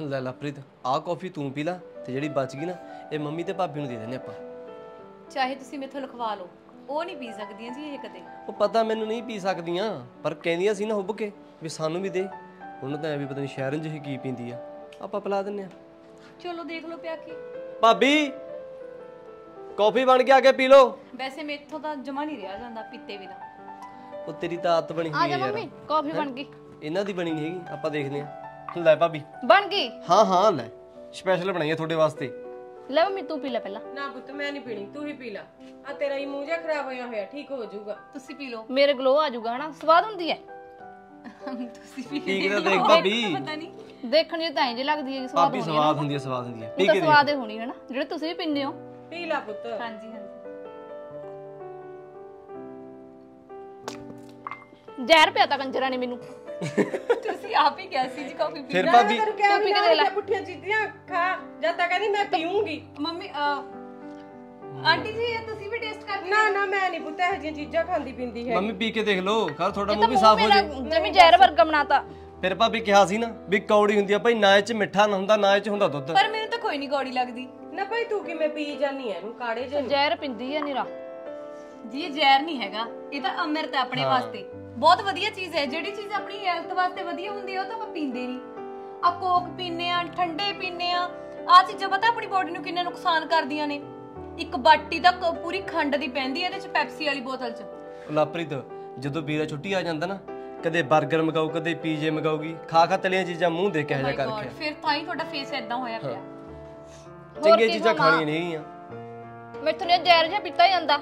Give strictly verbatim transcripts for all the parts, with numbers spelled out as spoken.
ਲੈ ਲਵਪ੍ਰੀਤ ਆਹ ਕੌਫੀ ਤੂੰ ਪੀ ਲਾ ਤੇ ਜਿਹੜੀ ਬਚ ਗਈ ਨਾ ਇਹ ਮੰਮੀ ਤੇ ਭਾਬੀ ਨੂੰ ਦੇ ਦਿੰਦੇ ਆਪਾਂ। ਚਾਹੇ ਤੁਸੀਂ ਮੇਥੋਂ ਲਿਖਵਾ ਲਓ, ਉਹ ਨਹੀਂ ਪੀ ਸਕਦੀਆਂ ਜੀ ਇਹ ਕਦੇ। ਉਹ ਪਤਾ ਮੈਨੂੰ ਨਹੀਂ ਪੀ ਸਕਦੀਆਂ ਪਰ ਕਹਿੰਦੀਆਂ ਸੀ ਨਾ ਹੁੱਬ ਕੇ ਵੀ ਸਾਨੂੰ ਵੀ ਦੇ। ਉਹਨੂੰ ਤਾਂ ਐ ਵੀ ਪਤਾ ਨਹੀਂ ਸ਼ਹਿਰਨ ਜਿਹੀ ਕੀ ਪੀਂਦੀ ਆ, ਆਪਾਂ ਪਿਲਾ ਦਿੰਨੇ ਆ। ਚਲੋ ਦੇਖ ਲਓ ਪਿਆ ਕੇ। ਭਾਬੀ ਕੌਫੀ ਬਣ ਕੇ ਆ ਕੇ ਪੀ ਲਓ। ਵੈਸੇ ਮੇਥੋਂ ਤਾਂ ਜਮਾ ਨਹੀਂ ਰਿਹਾ ਜਾਂਦਾ ਪੀਤੇ ਬਿਨਾ। ਉਹ ਤੇਰੀ ਤਾਂ ਆਦਤ ਬਣੀ ਹੋਈ ਹੈ ਯਾਰ। ਮੰਮੀ ਕਾਫੀ ਬਣ ਗਈ। ਇਹਨਾਂ ਦੀ ਬਣੀ ਨਹੀਂ ਹੈਗੀ, ਆਪਾਂ ਦੇਖਦੇ ਆ। ਲੈ ਭਾਬੀ ਬਣ ਗਈ। ਹਾਂ ਹਾਂ ਲੈ ਸਪੈਸ਼ਲ ਬਣਾਈ ਹੈ ਤੁਹਾਡੇ ਵਾਸਤੇ। ਲੈ ਮੰਮੀ ਤੂੰ ਪੀ ਲੈ ਪਹਿਲਾਂ। ਨਾ ਪੁੱਤ ਮੈਂ ਨਹੀਂ ਪੀਣੀ, ਤੂੰ ਹੀ ਪੀ ਲੈ। ਆ ਤੇਰਾ ਹੀ ਮੂੰਹ ਜਿਹਾ ਖਰਾਬ ਹੋਇਆ ਹੋਇਆ, ਠੀਕ ਹੋ ਜਾਊਗਾ। ਤੁਸੀਂ ਪੀ ਲਓ। ਮੇਰੇ ਗਲੋ ਆ ਜਾਊਗਾ ਹਨਾ, ਸਵਾਦ ਹੁੰਦੀ ਹੈ। ਤੁਸੀਂ ਪੀ ਠੀਕ ਹੈ ਦੇਖ ਭਾਬੀ, ਪਤਾ ਨਹੀਂ ਦੇਖਣ ਚ ਤਾਂ ਇੰਜ ਲੱਗਦੀ ਹੈ ਕਿ ਸਵਾਦ ਭਾਬੀ ਸਵਾਦ ਹੁੰਦੀ ਹੈ ਸਵਾਦ ਹੁੰਦੀ ਹੈ। ਪੀ ਕੇ ਸਵਾਦ ਹੀ ਹੋਣੀ ਹੈ ਨਾ, ਜਿਹੜੇ ਤੁਸੀਂ ਵੀ ਪੀਂਦੇ ਹੋ। ਪੀ ਲੈ ਪੁੱਤ। ਹਾਂਜੀ ਹਾਂਜੀ। ਜ਼ਹਿਰ ਪਿਆ ਤਾਂ ਕੰਜਰਾਂ ਨੇ ਮੈਨੂੰ। ਤੁਸੀਂ ਆਪ ਹੀ ਕਿਹਾ ਸੀ ਜੀ ਕਾਫੀ ਪੀ। ਫਿਰ ਭਾਬੀ ਤੈਨੂੰ ਕਿਹਾ ਵੀ ਨਾ ਪੁੱਠੀਆਂ ਚੀਜ਼ਾਂ ਖਾ, ਜਦ ਤੱਕ ਕਹਿੰਦੀ ਮੈਂ ਪੀਊਂਗੀ। ਮੰਮੀ ਆਂਟੀ ਜੀ ਇਹ ਤੁਸੀਂ ਵੀ ਟੇਸਟ ਕਰ। ਨਾ ਨਾ ਮੈਂ ਨਹੀਂ ਪੁੱਤ ਇਹੋ ਜਿਹੀਆਂ ਚੀਜ਼ਾਂ ਖਾਂਦੀ ਪੀਂਦੀ ਹੈ। ਮੰਮੀ ਪੀ ਕੇ ਦੇਖ ਲਓ, ਖਰ ਤੁਹਾਡਾ ਮੂੰਹ ਵੀ ਸਾਫ਼ ਹੋ ਜਾਏ। ਜਿਵੇਂ ਜ਼ਹਿਰ ਵਰਗਾ ਬਣਾਤਾ। ਫਿਰ ਭਾਬੀ ਕਿਹਾ ਸੀ ਨਾ ਵੀ ਕੌੜੀ ਹੁੰਦੀ ਆ ਭਾਈ, ਨਾ ਇਹ ਚ ਮਿੱਠਾ ਨਾ ਹੁੰਦਾ ਨਾ ਇਹ ਚ ਹੁੰਦਾ ਦੁੱਧ। ਪਰ ਮੈਨੂੰ ਤਾਂ ਕੋਈ ਨਹੀਂ ਕੌੜੀ ਲੱਗਦੀ। ਨਾ ਭਾਈ ਤੂੰ ਕਿਵੇਂ ਪੀ ਜਾਨੀ ਐ ਇਹਨੂੰ ਕਾੜੇ ਜੇ? ਜ਼ਹਿਰ ਪਿੰਦੀ ਹੈ ਨੀਰਾ ਜੀ। ਇਹ ਜ਼ਹਿਰ ਨਹੀਂ ਹੈਗਾ, ਇਹ ਤਾਂ ਅੰਮ੍ਰਿਤ ਹੈ ਆਪਣੇ ਵਾਸਤੇ। ਬਹੁਤ ਵਧੀਆ ਚੀਜ਼ ਹੈ। ਜਿਹੜੀ ਚੀਜ਼ ਆਪਣੀ ਹੈਲਥ ਵਾਸਤੇ ਵਧੀਆ ਹੁੰਦੀ ਹੈ ਉਹ ਤਾਂ ਆਪਾਂ ਪੀਂਦੇ ਨਹੀਂ। ਆ ਕੋਕ ਪੀਨੇ ਆ, ਠੰਡੇ ਪੀਨੇ ਆ, ਆ ਚੀਜ਼ਾਂ ਪਤਾ ਆਪਣੀ ਬੋਡੀ ਨੂੰ ਕਿੰਨਾ ਨੁਕਸਾਨ ਕਰਦੀਆਂ ਨੇ। ਇੱਕ ਬਾਟੀ ਦਾ ਪੂਰੀ ਖੰਡ ਦੀ ਪੈਂਦੀ ਹੈ ਇਹਦੇ ਚ, ਪੈਪਸੀ ਵਾਲੀ ਬੋਤਲ ਚ। ਲਵਪ੍ਰੀਤ ਜਦੋਂ ਵੀਰਾ ਛੁੱਟੀ ਆ ਜਾਂਦਾ ਨਾ, ਕਦੇ 버ਗਰ ਮਗਾਉ ਕਦੇ ਪੀਜੇ ਮਗਾਉਗੀ, ਖਾ ਖਾ ਤਲੀਆਂ ਚੀਜ਼ਾਂ ਮੂੰਹ ਦੇ ਕੇ ਹਜਾ ਕਰਕੇ। ਫਿਰ ਤਾਂ ਹੀ ਤੁਹਾਡਾ ਫੇਸ ਐਦਾਂ ਹੋਇਆ ਪਿਆ। ਚੰਗੀਆਂ ਚੀਜ਼ਾਂ ਖਾਣੀਆਂ ਨਹੀਂ ਆ। ਮੈਥੋਂ ਨੇ ਜ਼ਹਿਰ ਜਿਹਾ ਪੀਤਾ ਜਾਂਦਾ।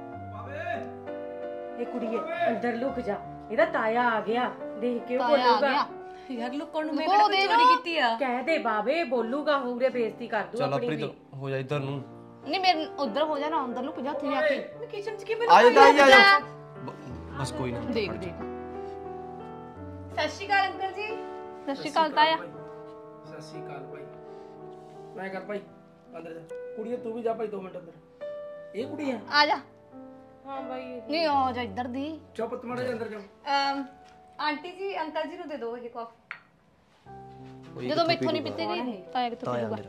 ਇਹ ਕੁੜੀਏ ਅੰਦਰ ਲੁਕ ਜਾ, ਇਹਦਾ ਤਾਇਆ ਆ ਗਿਆ, ਦੇਖ ਕੇ ਉਹ ਤਾਇਆ ਆ ਬੋਲੂਗਾ। ਗਿਆ। ਯਾਰ ਲੁਕਣ ਨੂੰ ਮੈਂ ਕਿਹੜਾ ਕੋਈ ਚੋਰੀ ਕੀਤੀ ਆ। ਕਹਿ ਦੇ ਬਾਬੇ, ਬੋਲੂਗਾ, ਹੋਰੇ ਬੇਇੱਜ਼ਤੀ ਕਰ ਦੂ ਚਲ ਆਪਣੀ ਵੀ। ਲਵਪ੍ਰੀਤ ਹੋ ਜਾ ਇੱਧਰ ਨੂੰ। ਨਹੀਂ ਮੇਰੇ ਉਧਰ ਹੋ ਜਾ ਨਾ, ਅੰਦਰ ਲੁਕ ਜਾ ਉੱਥੇ ਜਾ ਕੇ। ਮੈਂ ਕਿਚਨ ਚ ਕਿਵੇਂ ਆ ਜਾ ਤਾਈ ਆ ਜਾ। ਬਸ ਕੋਈ ਨਾ। ਦੇਖ ਦੇਖ। ਸਤਿ ਸ਼੍ਰੀ ਅਕਾਲ ਅੰਕਲ ਜੀ। ਸਤਿ ਸ਼੍ਰੀ ਅਕਾਲ ਤਾਇਆ। ਸਤਿ ਸ਼੍ਰੀ ਅਕਾਲ ਭਾਈ। ਮੈਂ ਕਰ ਭਾਈ ਅੰਦਰ ਜਾ। ਕੁੜੀਏ ਤੂੰ ਵੀ ਜਾ ਭਾਈ ਦੋ ਮਿੰਟ ਅੰਦਰ। ਇਹ ਕੁੜੀ ਆ? ਆ ਜਾ। ਹਾਂ ਬਾਈ ਨਹੀਂ ਆ ਜਾ ਇੱਧਰ ਦੀ। ਚੁੱਪ ਤੁਮਾੜੇ ਦੇ ਅੰਦਰ ਜਾ। ਅਮ ਆਂਟੀ ਜੀ ਅੰਕਲ ਜੀ ਨੂੰ ਦੇ ਦਿਓ ਇਹ ਕਾਫੀ। ਜਦੋਂ ਮੈਥੋਂ ਨਹੀਂ ਪੀਤੀ ਗਈ ਤਾਇਆ ਕਿੱਥੋਂ ਤਾਇਆ ਪੀਊਗਾ? ਮੇਰਾ।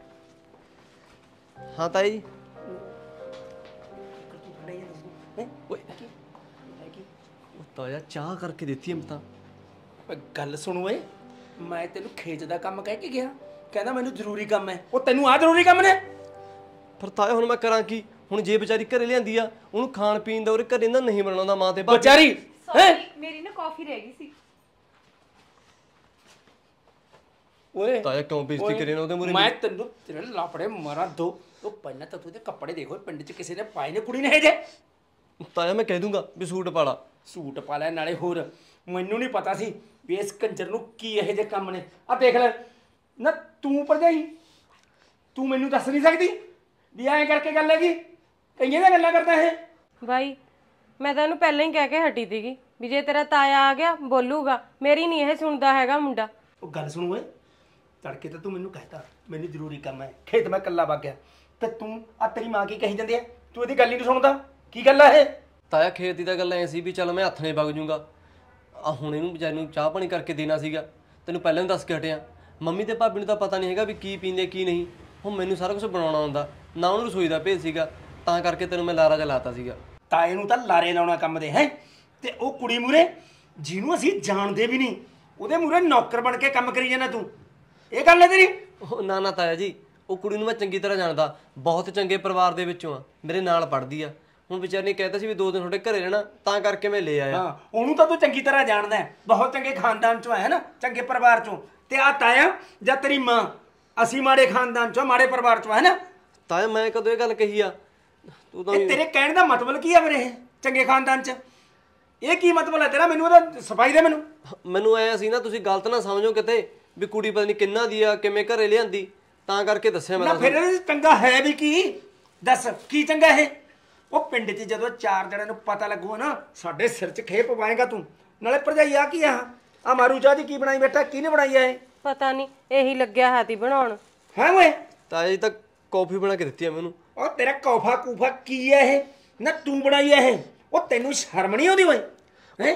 ਹਾਂ ਤਾਈ ਜੀ। ਓਏ ਉਹ ਤਾਇਆ ਚਾਹ ਕਰਕੇ ਦਿੱਤੀ ਹਮ ਤਾਂ। ਓਏ ਗੱਲ ਸੁਣ ਓਏ, ਮੈਂ ਤੈਨੂੰ ਖੇਤ ਦਾ ਕੰਮ ਕਹਿ ਕੇ ਗਿਆ, ਕਹਿੰਦਾ ਮੈਨੂੰ ਜ਼ਰੂਰੀ ਕੰਮ ਹੈ। ਉਹ ਤੈਨੂੰ ਆ ਜ਼ਰੂਰੀ ਕੰਮ ਨੇ? ਫਿਰ ਤਾਇਆ ਹੁਣ ਮੈਂ ਕਰਾਂ ਕੀ? ਹੁਣ ਜੇ ਵਿਚਾਰੀ ਘਰੇ ਲਿਆਂਦੀ ਆ, ਉਹਨੂੰ ਖਾਣ ਪੀਣ ਦਾ ਉਹਦੇ ਘਰੇ ਨਾ ਨਹੀਂ ਬਣਾਉਂਦਾ ਮਾਂ ਤੇ ਬਾਪ। ਵਿਚਾਰੀ ਸੌਰੀ ਮੇਰੀ ਨਾ ਕਾਫੀ ਰਹਿ ਗਈ ਸੀ। ਓਏ ਤਾਇਆ ਕਿਉਂ ਬੇਇੱਜ਼ਤੀ ਕਰੇ ਨਾ ਉਹਦੇ ਮੂਹਰੇ? ਮੈਂ ਤੈਨੂੰ ਤੇਰੇ ਲਾਪੜੇ ਮਾਰਾਂ ਦੋ। ਉਹ ਪਹਿਲਾਂ ਤਾਂ ਤੂੰ ਤੇ ਕੱਪੜੇ ਦੇਖੋ ਪਿੰਡ 'ਚ ਕਿਸੇ ਨੇ ਪਾਏ ਨੇ ਕੁੜੀ ਨੇ ਇਹ ਜੇ। ਤਾਇਆ ਮੈਂ ਕਹਿ ਦੂੰਗਾ ਵੀ ਸੂਟ ਪਾ ਲਾ। ਸੂਟ ਪਾ ਲੈ, ਨਾਲੇ ਹੋਰ ਮੈਨੂੰ ਨਹੀਂ ਪਤਾ ਸੀ ਵੀ ਇਸ ਕੰਜਰ ਨੂੰ ਕੀ ਇਹੋ ਜਿਹੇ ਕੰਮ ਨੇ। ਆ ਦੇਖ ਲੈ ਨਾ, ਤੂੰ ਭਰਜਾਈ ਤੂੰ ਮੈਨੂੰ ਦੱਸ ਨਹੀਂ ਸਕਦੀ ਵੀ ਐਂ ਕਰਕੇ ਗੱਲ ਹੈਗੀ? ਕਈਆਂ ਦੀਆਂ ਗੱਲਾਂ ਕਰਦਾ ਇਹ। ਬਾਈ ਮੈਂ ਤਾਂ ਇਹਨੂੰ ਪਹਿਲਾਂ ਹੀ ਕਹਿ ਕੇ ਹਟੀ ਸੀਗੀ ਵੀ ਜੇ ਤੇਰਾ ਤਾਇਆ ਆ ਗਿਆ ਬੋਲੂਗਾ। ਮੇਰੀ ਨਹੀਂ ਇਹ ਸੁਣਦਾ ਹੈਗਾ ਮੁੰਡਾ। ਉਹ ਗੱਲ ਸੁਣ ਓਏ, ਤੜਕੇ ਤਾਂ ਤੂੰ ਮੈਨੂੰ ਕਹਿਤਾ ਮੈਨੂੰ ਜ਼ਰੂਰੀ ਕੰਮ ਹੈ, ਖੇਤ ਮੈਂ ਇਕੱਲਾ ਵਗ ਗਿਆ, ਤੇ ਤੂੰ ਆ ਤੇਰੀ ਮਾਂ ਕੀ ਕਹੀ ਜਾਂਦੀ ਹੈ? ਤੂੰ ਇਹਦੀ ਗੱਲ ਹੀ ਨਹੀਂ ਸੁਣਦਾ। ਕੀ ਗੱਲ ਆ ਇਹ? ਤਾਇਆ ਖੇਤ ਦੀ ਤਾਂ ਗੱਲ ਐ ਸੀ ਵੀ ਚੱਲ ਮੈਂ ਹੱਥ ਨੇ ਵਗ ਜੂੰਗਾ। ਆ ਹੁਣ ਇਹਨੂੰ ਵਿਚਾਰੀ ਨੂੰ ਚਾਹ ਪਾਣੀ ਕਰਕੇ ਦੇਣਾ ਸੀਗਾ, ਤੈਨੂੰ ਪਹਿਲਾਂ ਹੀ ਦੱਸ ਕੇ ਹਟਿਆ। ਮੰਮੀ ਤੇ ਭਾਬੀ ਨੂੰ ਤਾਂ ਪਤਾ ਨਹੀਂ ਹੈਗਾ ਵੀ ਕੀ ਪੀਂਦੇ ਕੀ ਨਹੀਂ। ਹੁਣ ਮੈਨੂੰ ਸਾਰਾ ਕੁਝ ਬਣਾਉਣਾ ਆਉਂਦਾ ਨਾ, ਉਹਨੂੰ ਰਸੋਈ ਦਾ ਭੇਜ ਸੀਗਾ, ਤਾਂ ਕਰਕੇ ਤੈਨੂੰ ਮੈਂ ਲਾਰਾ ਜਲਾਤਾ ਸੀਗਾ। ਤਾਏ ਨੂੰ ਤਾਂ ਲਾਰੇ ਲਾਉਣਾ ਕੰਮ ਦੇ ਹੈ, ਤੇ ਉਹ ਕੁੜੀ ਮੂਰੇ ਜਿਹਨੂੰ ਅਸੀਂ ਜਾਣਦੇ ਵੀ ਨਹੀਂ ਉਹਦੇ ਮੂਰੇ ਨੌਕਰ ਬਣ ਕੇ ਕੰਮ ਕਰੀ ਜਾਂਦਾ ਤੂੰ। ਇਹ ਗੱਲ ਹੈ ਤੇਰੀ? ਉਹ ਨਾ ਨਾ ਤਾਇਆ ਜੀ, ਉਹ ਕੁੜੀ ਨੂੰ ਮੈਂ ਚੰਗੀ ਤਰ੍ਹਾਂ ਜਾਣਦਾ, ਬਹੁਤ ਚੰਗੇ ਪਰਿਵਾਰ ਦੇ ਵਿੱਚੋਂ ਆ, ਮੇਰੇ ਨਾਲ ਪੜ੍ਹਦੀ ਆ। ਹੁਣ ਵਿਚਾਰੀ ਨੇ ਕਹਿਤਾ ਸੀ ਵੀ ਦੋ ਦਿਨ ਤੁਹਾਡੇ ਘਰੇ ਰਹਿਣਾ, ਤਾਂ ਕਰਕੇ ਮੈਂ ਲੈ ਆਇਆ। ਹਾਂ ਉਹਨੂੰ ਤਾਂ ਤੂੰ ਚੰਗੀ ਤਰ੍ਹਾਂ ਜਾਣਦਾ ਹੈ, ਬਹੁਤ ਚੰਗੇ ਖਾਨਦਾਨ ਚੋਂ ਹੈ ਨਾ, ਚੰਗੇ ਪਰਿਵਾਰ ਚੋਂ। ਤੇ ਆ ਤਾਇਆ ਜਾਂ ਤੇਰੀ ਮਾਂ, ਅਸੀਂ ਮਾੜੇ ਖਾਨਦਾਨ ਚੋਂ ਮਾੜੇ ਪਰਿਵਾਰ ਚੋਂ ਹੈ ਨਾ। ਤਾਇਆ ਮੈਂ ਕਦੋਂ ਇਹ ਗੱਲ ਕਹੀ ਆ? ਤੂੰ ਤਾਂ ਇਹ ਤੇਰੇ ਕਹਿਣ ਦਾ ਮਤਲਬ ਕੀ ਆ ਵੀਰੇ? ਇਹ ਚੰਗੇ ਖਾਨਦਾਨ ਚ ਇਹ ਕੀ ਮਤਲਬ ਹੈ ਤੇਰਾ? ਮੈਨੂੰ ਉਹਦਾ ਸਫਾਈ ਦੇ। ਮੈਨੂੰ ਮੈਨੂੰ ਐ ਸੀ ਨਾ ਤੁਸੀਂ ਗਲਤ ਨਾ ਸਮਝੋ ਕਿਤੇ ਵੀ ਕੁੜੀ ਪਤਾ ਨਹੀਂ ਕਿੰਨਾ ਦੀ ਆ, ਕਿਵੇਂ ਘਰੇ ਲਿਆਂਦੀ, ਤਾਂ ਕਰਕੇ ਦੱਸਿਆ ਮੈਂ। ਨਾ ਫਿਰ ਇਹ ਚੰਗਾ ਹੈ ਵੀ ਕੀ? ਦੱਸ ਕੀ ਚੰਗਾ ਇਹ? ਉਹ ਪਿੰਡ 'ਚ ਜਦੋਂ ਚਾਰ ਜਣਿਆਂ ਨੂੰ ਪਤਾ ਲੱਗੂਗਾ ਨਾ, ਸਾਡੇ ਸਿਰ 'ਚ ਖੇਪ ਪਾਏਗਾ ਤੂੰ। ਨਾਲੇ ਭਰਜਾਈ ਆ ਕੀ ਆ? ਆ ਮਾਰੂ ਚਾਹ ਦੀ ਕੀ ਬਣਾਈ ਬੈਠਾ? ਕਿਹਨੇ ਬਣਾਈ ਆ ਇਹ? ਪਤਾ ਨਹੀਂ, ਇਹੀ ਲੱਗਿਆ ਹਾਤੀ ਬਣਾਉਣ। ਹੈ ਓਏ ਤਾਇਆ ਜੀ ਤਾਂ ਕੌਫੀ ਬਣਾ ਕੇ ਦਿੱਤੀ ਆ ਮੈਨੂੰ। ਉਹ ਤੇਰਾ ਕੌਫਾ ਕੂਫਾ ਕੀ ਹੈ ਇਹ? ਨਾ ਤੂੰ ਬਣਾਈ ਹੈ ਇਹ? ਉਹ ਤੈਨੂੰ ਸ਼ਰਮ ਨਹੀਂ ਆਉਂਦੀ ਓਏ? ਹੈ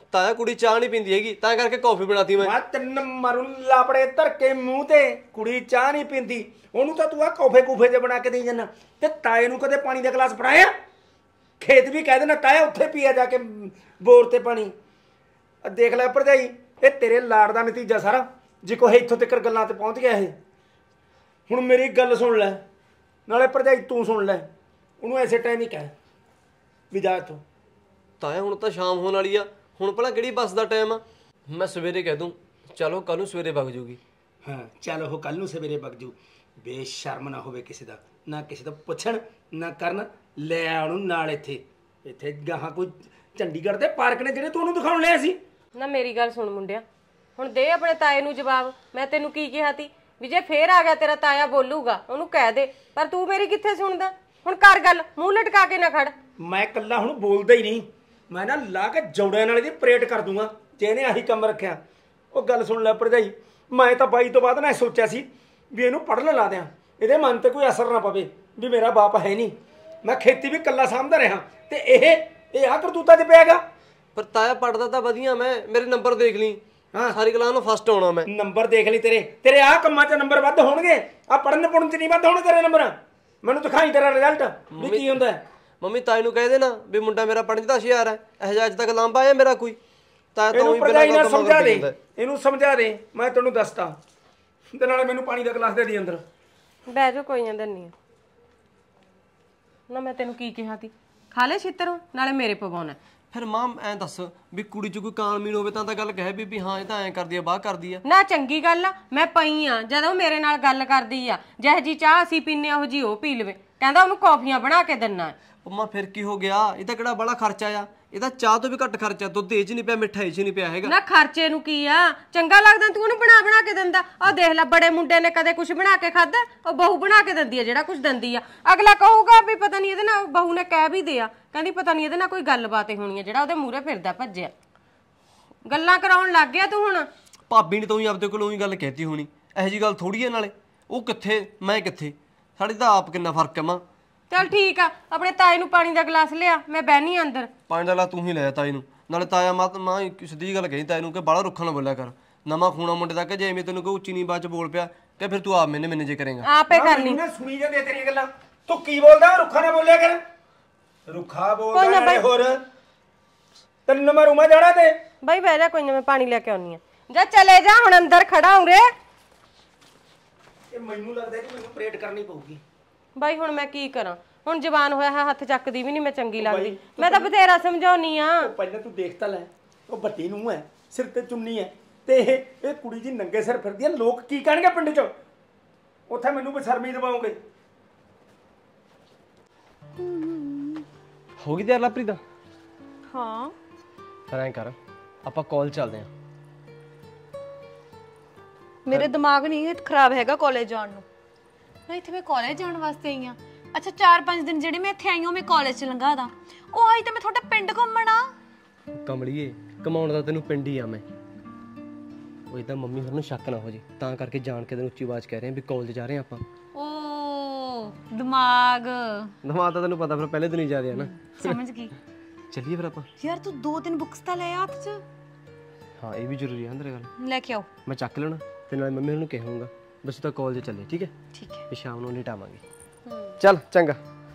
ਤਾਇਆ ਕੁੜੀ ਚਾਹ ਨਹੀਂ ਪੀਂਦੀ ਹੈਗੀ ਤਾਂ ਕਰਕੇ ਕੌਫੀ ਬਣਾਤੀ ਮੈਂ ਮੈਂ ਤਿੰਨ ਮਾਰੂ ਲਾਪੜੇ ਧਰ ਕੇ ਮੂੰਹ ਤੇ। ਕੁੜੀ ਚਾਹ ਨਹੀਂ ਪੀਂਦੀ, ਉਹਨੂੰ ਤਾਂ ਤੂੰ ਆ ਕੌਫੇ ਕੂਫੇ ਜੇ ਬਣਾ ਕੇ ਦੇਈ ਜਾਂਦਾ। ਤੇ ਤਾਏ ਨੂੰ ਕਦੇ ਪਾਣੀ ਦਾ ਗਲਾਸ ਫੜਾਇਆ? ਖੇਤ ਵੀ ਕਹਿ ਦੇਣਾ ਤਾਇਆ ਉੱਥੇ ਪੀਆ ਜਾ ਕੇ ਬੋਰ ਤੇ ਪਾਣੀ। ਦੇਖ ਲੈ ਭਰਜਾਈ, ਇਹ ਤੇਰੇ ਲਾੜ ਦਾ ਨਤੀਜਾ ਸਾਰਾ, ਜੇ ਕੋਈ ਇੱਥੋਂ ਤੱਕ ਗੱਲਾਂ ਤੇ ਪਹੁੰਚ ਗਿਆ ਇਹ। ਹੁਣ ਮੇਰੀ ਗੱਲ ਸੁਣ ਲੈ, ਨਾਲੇ ਭਰਜਾਈ ਤੂੰ ਸੁਣ ਲੈ, ਉਹਨੂੰ ਐਸੇ ਟਾਈਮ ਹੀ ਕਹਿ ਵੀ ਜਾ ਇੱਥੋਂ। ਤਾਇਆ ਹੁਣ ਤਾਂ ਸ਼ਾਮ ਹੋਣ ਵਾਲੀ ਆ, ਹੁਣ ਭਲਾ ਕਿਹੜੀ ਬੱਸ ਦਾ ਟਾਈਮ ਆ? ਮੈਂ ਸਵੇਰੇ ਕਹਿ ਦੂੰ ਚਲੋ ਕੱਲ ਨੂੰ ਸਵੇਰੇ ਵਗ ਜੂਗੀ। ਹਾਂ ਚੱਲ ਉਹ ਕੱਲ ਨੂੰ ਸਵੇਰੇ ਵਗ ਜੂ। ਬੇਸ਼ਰਮ ਨਾ ਹੋਵੇ ਕਿਸੇ ਦਾ, ਨਾ ਕਿਸੇ ਤੋਂ ਪੁੱਛਣ ਨਾ ਕਰਨ। ਲੈ ਆ ਉਹਨੂੰ ਨਾਲ ਇੱਥੇ। ਇੱਥੇ ਗਾਹਾਂ ਕੋਈ ਚੰਡੀਗੜ੍ਹ ਦੇ ਪਾਰਕ ਨੇ ਜਿਹੜੇ ਤੂੰ ਉਹਨੂੰ ਦਿਖਾਉਣ ਲਿਆ ਸੀ। ਨਾ ਮੇਰੀ ਗੱਲ ਸੁਣ ਮੁੰਡਿਆ, ਹੁਣ ਦੇ ਆਪਣੇ ਤਾਏ ਨੂੰ ਜਵਾਬ। ਮੈਂ ਤੈਨੂੰ ਕੀ ਕਿਹਾ ਤੀ ਵੀ ਜੇ ਫੇਰ ਆ ਗਿਆ ਤੇਰਾ ਤਾਇਆ ਬੋਲੂਗਾ ਉਹਨੂੰ ਕਹਿ ਦੇ, ਪਰ ਤੂੰ ਮੇਰੀ ਕਿੱਥੇ ਸੁਣਦਾ। ਹੁਣ ਕਰ ਗੱਲ, ਮੂੰਹ ਲਟਕਾ ਕੇ ਨਾ ਖੜ। ਮੈਂ ਇਕੱਲਾ ਹੁਣ ਬੋਲਦਾ ਹੀ ਨਹੀਂ, ਮੈਂ ਨਾ ਲਾ ਕੇ ਜੋੜਿਆਂ ਨਾਲ ਇਹਦੀ ਪਰੇਡ ਕਰ ਦੂੰਗਾ ਜੇ ਇਹਨੇ ਆਹੀ ਕੰਮ ਰੱਖਿਆ। ਉਹ ਗੱਲ ਸੁਣ ਲੈ ਭਰਜਾਈ, ਮੈਂ ਤਾਂ ਬਾਈ ਤੋਂ ਬਾਅਦ ਨਾ ਸੋਚਿਆ ਸੀ ਵੀ ਇਹਨੂੰ ਪੜ੍ਹਨ ਲਾ ਦਿਆਂ, ਇਹਦੇ ਮਨ ਤੇ ਕੋਈ ਅਸਰ ਨਾ ਪਵੇ ਵੀ ਮੇਰਾ ਬਾਪ ਹੈ ਨਹੀਂ। ਮੈਂ ਖੇਤੀ ਵੀ ਇਕੱਲਾ ਸਾਂਭਦਾ ਰਿਹਾ ਤੇ ਇਹ ਇਹ ਆ ਕਰਤੂਤਾ 'ਚ ਪਿਆ ਗਾ। ਪਰ ਤਾਇਆ ਪੜਦਾ ਤਾਂ ਵਧੀਆ ਮੈਂ, ਮੇਰੇ ਨੰਬਰ ਦੇਖ ਲਈ। ਹਾਂ ਸਾਰੀ ਕਲਾਸ ਨੂੰ ਫਸਟ ਆਉਣਾ ਮੈਂ। ਨੰਬਰ ਦੇਖ ਲਈ ਤੇਰੇ ਤੇਰੇ ਆਹ ਕੰਮਾਂ 'ਚ ਨੰਬਰ ਵੱਧ ਹੋਣਗੇ, ਆ ਪੜਨ ਪੁੜਨ 'ਚ ਨਹੀਂ ਵੱਧ ਹੋਣੇ ਤੇਰੇ ਨੰਬਰ। ਮੈਨੂੰ ਦਿਖਾਈ ਤੇਰਾ ਰਿਜ਼ਲਟ ਵੀ ਕੀ ਹੁੰਦਾ। ਮੰਮੀ ਤਾਏ ਨੂੰ ਕਹਿ ਦੇ ਨਾ ਵੀ ਮੁੰਡਾ ਮੇਰਾ ਪੜ੍ਹਨ 'ਚ ਤਾਂ ਹੁਸ਼ਿਆਰ ਹੈ, ਇਹੋ ਜਿਹਾ ਅੱਜ ਤੱਕ ਲਾਂਭਾ ਆਇਆ ਮੇਰਾ ਕੋਈ। ਤਾਇਆ ਤਾਂ ਇਹਨੂੰ ਉਹੀ ਭਰਜਾਈ ਬਿਨਾਂ ਨਾਲ ਗੱਲ ਸਮਝਾ ਦੇ, ਜਾਂਦਾ। ਇਹਨੂੰ ਸਮਝਾ ਦੇ, ਮੈਂ ਤੈਨੂੰ ਦੱਸਤਾ। ਤੇ ਨਾਲੇ ਮੈਨੂੰ ਪਾਣੀ ਦਾ ਗਲਾਸ ਦੇ ਦੀ ਅੰਦਰ। ਬਹਿ ਜਾ, ਕੋਈ ਨਾ ਦਿੰਨੀ ਆ। ਨਾ ਮੈਂ ਤੈਨੂੰ ਕੀ ਕਿਹਾ ਤੀ, ਖਾ ਲੈ ਛਿੱਤਰ ਨਾਲੇ ਮੇਰੇ ਪਵਾਉਣਾ। ਫਿਰ ਮਾਂ ਐਂ ਦੱਸ ਵੀ ਕੁੜੀ 'ਚ ਕੋਈ ਕਾਲਮੀਨ ਹੋਵੇ ਤਾਂ ਤਾਂ ਗੱਲ ਕਹੇ ਵੀ ਵੀ ਹਾਂ ਇਹ ਤਾਂ ਐਂ ਕਰਦੀ ਆ ਬਾਹ ਕਰਦੀ ਆ। ਨਾ ਚੰਗੀ ਗੱਲ ਆ, ਮੈਂ ਪਈ ਆ ਜਦੋਂ ਮੇਰੇ ਨਾਲ ਗੱਲ ਕਰਦੀ ਆ, ਜਿਹੋ ਜੀ ਚਾਹ ਅਸੀਂ ਪੀਨੇ ਉਹੋ ਜੀ ਉਹ ਪੀ ਲਵੇ। ਕਹਿੰਦਾ ਉਹਨੂੰ ਕੌਫੀਆਂ ਬਣਾ ਕੇ ਦਿੰਨਾ। ਮੰਮਾ ਫਿਰ ਕੀ ਹੋ ਗਿਆ, ਇਹ ਤਾਂ ਕਿਹੜਾ ਬੜਾ ਖਰਚਾ ਆ, ਇਹ ਤਾਂ ਚਾਹ ਤੋਂ ਵੀ ਘੱਟ ਖਰਚਾ। ਦੁੱਧ ਇਹ 'ਚ ਨਹੀਂ ਪਿਆ, ਮਿੱਠਾ ਇਹ 'ਚ ਨਹੀਂ ਪਿਆ ਹੈਗਾ। ਨਾ ਖਰਚੇ ਨੂੰ ਕੀ ਆ, ਚੰਗਾ ਲੱਗਦਾ ਤੂੰ ਉਹਨੂੰ ਬਣਾ ਬਣਾ ਕੇ ਦਿੰਦਾ। ਆਹ ਦੇਖ ਲੈ ਬੜੇ ਮੁੰਡੇ ਨੇ ਕਦੇ ਕੁਝ ਬਣਾ ਕੇ ਖਾਦਾ, ਉਹ ਬਹੂ ਬਣਾ ਕੇ ਦਿੰਦੀ ਆ ਜਿਹੜਾ ਕੁਝ ਦਿੰਦੀ ਆ। ਅਗਲਾ ਕਹੂਗਾ ਵੀ ਪਤਾ ਨਹੀਂ ਇਹਦੇ ਨਾਲ, ਬਹੂ ਨੇ ਕਹਿ ਵੀ ਦਿਆ ਕਹਿੰਦੀ ਪਤਾ ਨਹੀਂ ਇਹਦੇ ਨਾਲ ਕੋਈ ਗੱਲਬਾਤ ਹੋਣੀ ਆ ਜਿਹੜਾ ਉਹਦੇ ਮੂਹਰੇ ਫਿਰਦਾ ਭੱਜਿਆ। ਗੱਲਾਂ ਕਰਾਉਣ ਲੱਗ ਗਿਆ ਤੂੰ ਹੁਣ। ਭਾਬੀ ਨੇ ਤਾਂ ਹੀ ਆਪਦੇ ਕੋਲੋਂ ਹੀ ਗੱਲ ਕਹਿਤੀ ਹੋਣੀ, ਇਹੋ ਜੀ ਗੱਲ ਥੋੜੀ ਆ। ਨਾਲੇ ਉਹ ਕਿੱਥੇ ਮੈਂ ਕਿੱਥੇ, ਸਾਡੇ ਤਾਂ ਆਪ ਕਿੰਨਾ ਫਰਕ ਹੈ ਮਾਂ। ਚੱਲ ਠੀਕ ਆ, ਆਪਣੇ ਤਾਏ ਨੂੰ ਪਾਣੀ ਦਾ ਗਲਾਸ ਲਿਆ, ਮੈਂ ਬਹਿਨੀ ਆ ਅੰਦਰ। ਪਾਣੀ ਦਾ ਗਲਾਸ ਤੂੰ ਹੀ ਲੈ ਤਾਏ ਨੂੰ। ਨਾਲੇ ਤਾਇਆ ਮਾਂ ਮਾਂ ਸਿੱਧੀ ਗੱਲ ਕਹੀ ਤਾਏ ਨੂੰ ਕਿ ਬਾਹਲਾ ਰੁੱਖਾ ਨਾ ਬੋਲਿਆ ਕਰ, ਨਵਾਂ ਖੂਣਾ ਮੁੰਡੇ ਦਾ। ਕਿ ਜੇ ਐਵੇਂ ਤੈਨੂੰ ਕੋਈ ਉੱਚੀ ਨੀ ਬਾਤ ਚ ਬੋਲ ਪਿਆ ਕਿ ਫਿਰ ਤੂੰ ਆਪ ਮੈਨੇ ਮੈਨੇ ਜੇ ਕਰੇਗਾ। ਆਪੇ ਕਰ ਲਈ। ਨਾ ਸੁਣੀ ਜਾਂਦੇ ਤੇਰੀਆਂ ਗੱਲਾਂ। ਤੂੰ ਕੀ ਬੋਲਦਾ? ਰੁੱਖਾ ਨਾ ਬੋਲਿਆ ਕਰ। ਰੁੱਖਾ ਬੋਲਦਾ ਹੈ ਹੋਰ। ਤੈਨੂੰ ਨੰਬਰ ਉਮਾ ਜਾਣਾ ਤੇ ਬਾਈ ਬਹਿ ਜਾ, ਕੋਈ ਨਾ ਮੈਂ ਪਾਣੀ ਲੈ ਕੇ ਆਉਣੀ ਆ। ਜਾ ਚਲੇ ਜਾ ਹੁਣ ਅੰਦਰ ਖੜਾ ਹੋਰੇ। ਇਹ ਮੈਨੂੰ ਲੱਗਦਾ ਕਿ ਮੈਨੂੰ ਪ੍ਰੇਡ ਕਰਨੀ ਪਊਗੀ। ਬਾਈ ਹੁਣ ਮੈਂ ਕੀ ਕਰਾਂ, ਹੁਣ ਜਵਾਨ ਹੋਇਆ ਹੈ, ਹੱਥ ਚੱਕਦੀ ਵੀ ਨਹੀਂ ਮੈਂ ਚੰਗੀ ਲੱਗਦੀ। ਮੈਂ ਤਾਂ ਬਥੇਰਾ ਸਮਝਾਉਣੀ ਆ। ਪਹਿਲਾਂ ਤੂੰ ਦੇਖ ਤਾਂ ਲੈ, ਉਹ ਵੱਡੀ ਨੂੰ ਹੈ, ਸਿਰ ਤੇ ਚੁੰਨੀ ਹੈ, ਤੇ ਇਹ ਇਹ ਕੁੜੀ ਜੀ ਨੰਗੇ ਸਿਰ ਫਿਰਦੀ ਹੈ। ਲੋਕ ਕੀ ਕਹਿਣਗੇ ਪਿੰਡ 'ਚ? ਉੱਥੇ ਮੈਨੂੰ ਬੇਸ਼ਰਮੀ ਦਿਵਾਓਗੇ। ਹੋ ਗਈ ਤਿਆਰ ਲਾਪਰੀ ਦਾ? ਹਾਂ ਫਿਰ ਐਂ ਕਰ ਆਪਾਂ ਕਾਲ ਚੱਲਦੇ ਆਂ। ਮੇਰੇ ਦਿਮਾਗ ਨਹੀਂ ਖਰਾਬ ਹੈਗਾ ਕਾਲਜ ਜਾਣ ਨੂੰ। ਮੈਂ ਇੱਥੇ ਮੈਂ ਕਾਲਜ ਜਾਣ ਵਾਸਤੇ ਆਈ ਆ। ਅੱਛਾ ਚਾਰ ਪੰਜ ਦਿਨ ਜਿਹੜੇ ਮੈਂ ਇੱਥੇ ਆਈ ਹਾਂ ਮੈਂ ਕਾਲਜ ਚ ਲੰਘਾ ਦਾਂ। ਉਹ ਆਈ ਤਾਂ ਮੈਂ ਤੁਹਾਡਾ ਪਿੰਡ ਘੁੰਮਣਾ। ਕਮਲੀਏ ਕਮਾਉਣ ਦਾ ਤੈਨੂੰ ਪਿੰਡ ਹੀ ਆ ਮੈਂ। ਉਹ ਤਾਂ ਮੰਮੀ ਫਿਰ ਨੂੰ ਸ਼ੱਕ ਨਾ ਹੋ ਜੇ ਤਾਂ ਕਰਕੇ ਜਾਣ ਕੇ ਤੈਨੂੰ ਉੱਚੀ ਆਵਾਜ਼ ਕਹਿ ਰਹੇ ਆ ਵੀ ਕਾਲਜ ਜਾ ਰਹੇ ਆ ਆਪਾਂ। ਓ ਦਿਮਾਗ ਦਿਮਾਗ ਤਾਂ ਤੈਨੂੰ ਪਤਾ ਫਿਰ ਪਹਿਲੇ ਦਿਨ ਹੀ ਜਾ ਰਿਹਾ ਨਾ। ਸਮਝ ਗਈ। ਚੱਲੀਏ ਫਿਰ ਆਪਾਂ। ਯਾਰ ਤੂੰ ਦੋ ਤਿੰਨ ਬੁੱਕਸ ਤਾਂ ਲੈ ਆ ਹੱਥ 'ਚ। ਹਾਂ ਇਹ ਵੀ ਜ਼ਰੂਰੀ ਹੈ ਅੰਦਰ ਗੱਲ। ਲੈ ਕੇ ਆਓ। ਮੈਂ ਚੱਕ ਲੈਣਾ ਤੇ ਨਾਲ ਮੰਮੀ ਨੂੰ ਕਹੂੰਗਾ ਬਸ ਤਾਂ ਕਾਲਜ ਚੱਲੇ। ਠੀਕ ਹੈ ਠੀਕ ਹੈ। ਤੇ ਸ਼ਾਮ ਨੂੰ ਲੇਟ ਆਵਾਂਗੇ। ਚੱਲ ਚੰਗਾ।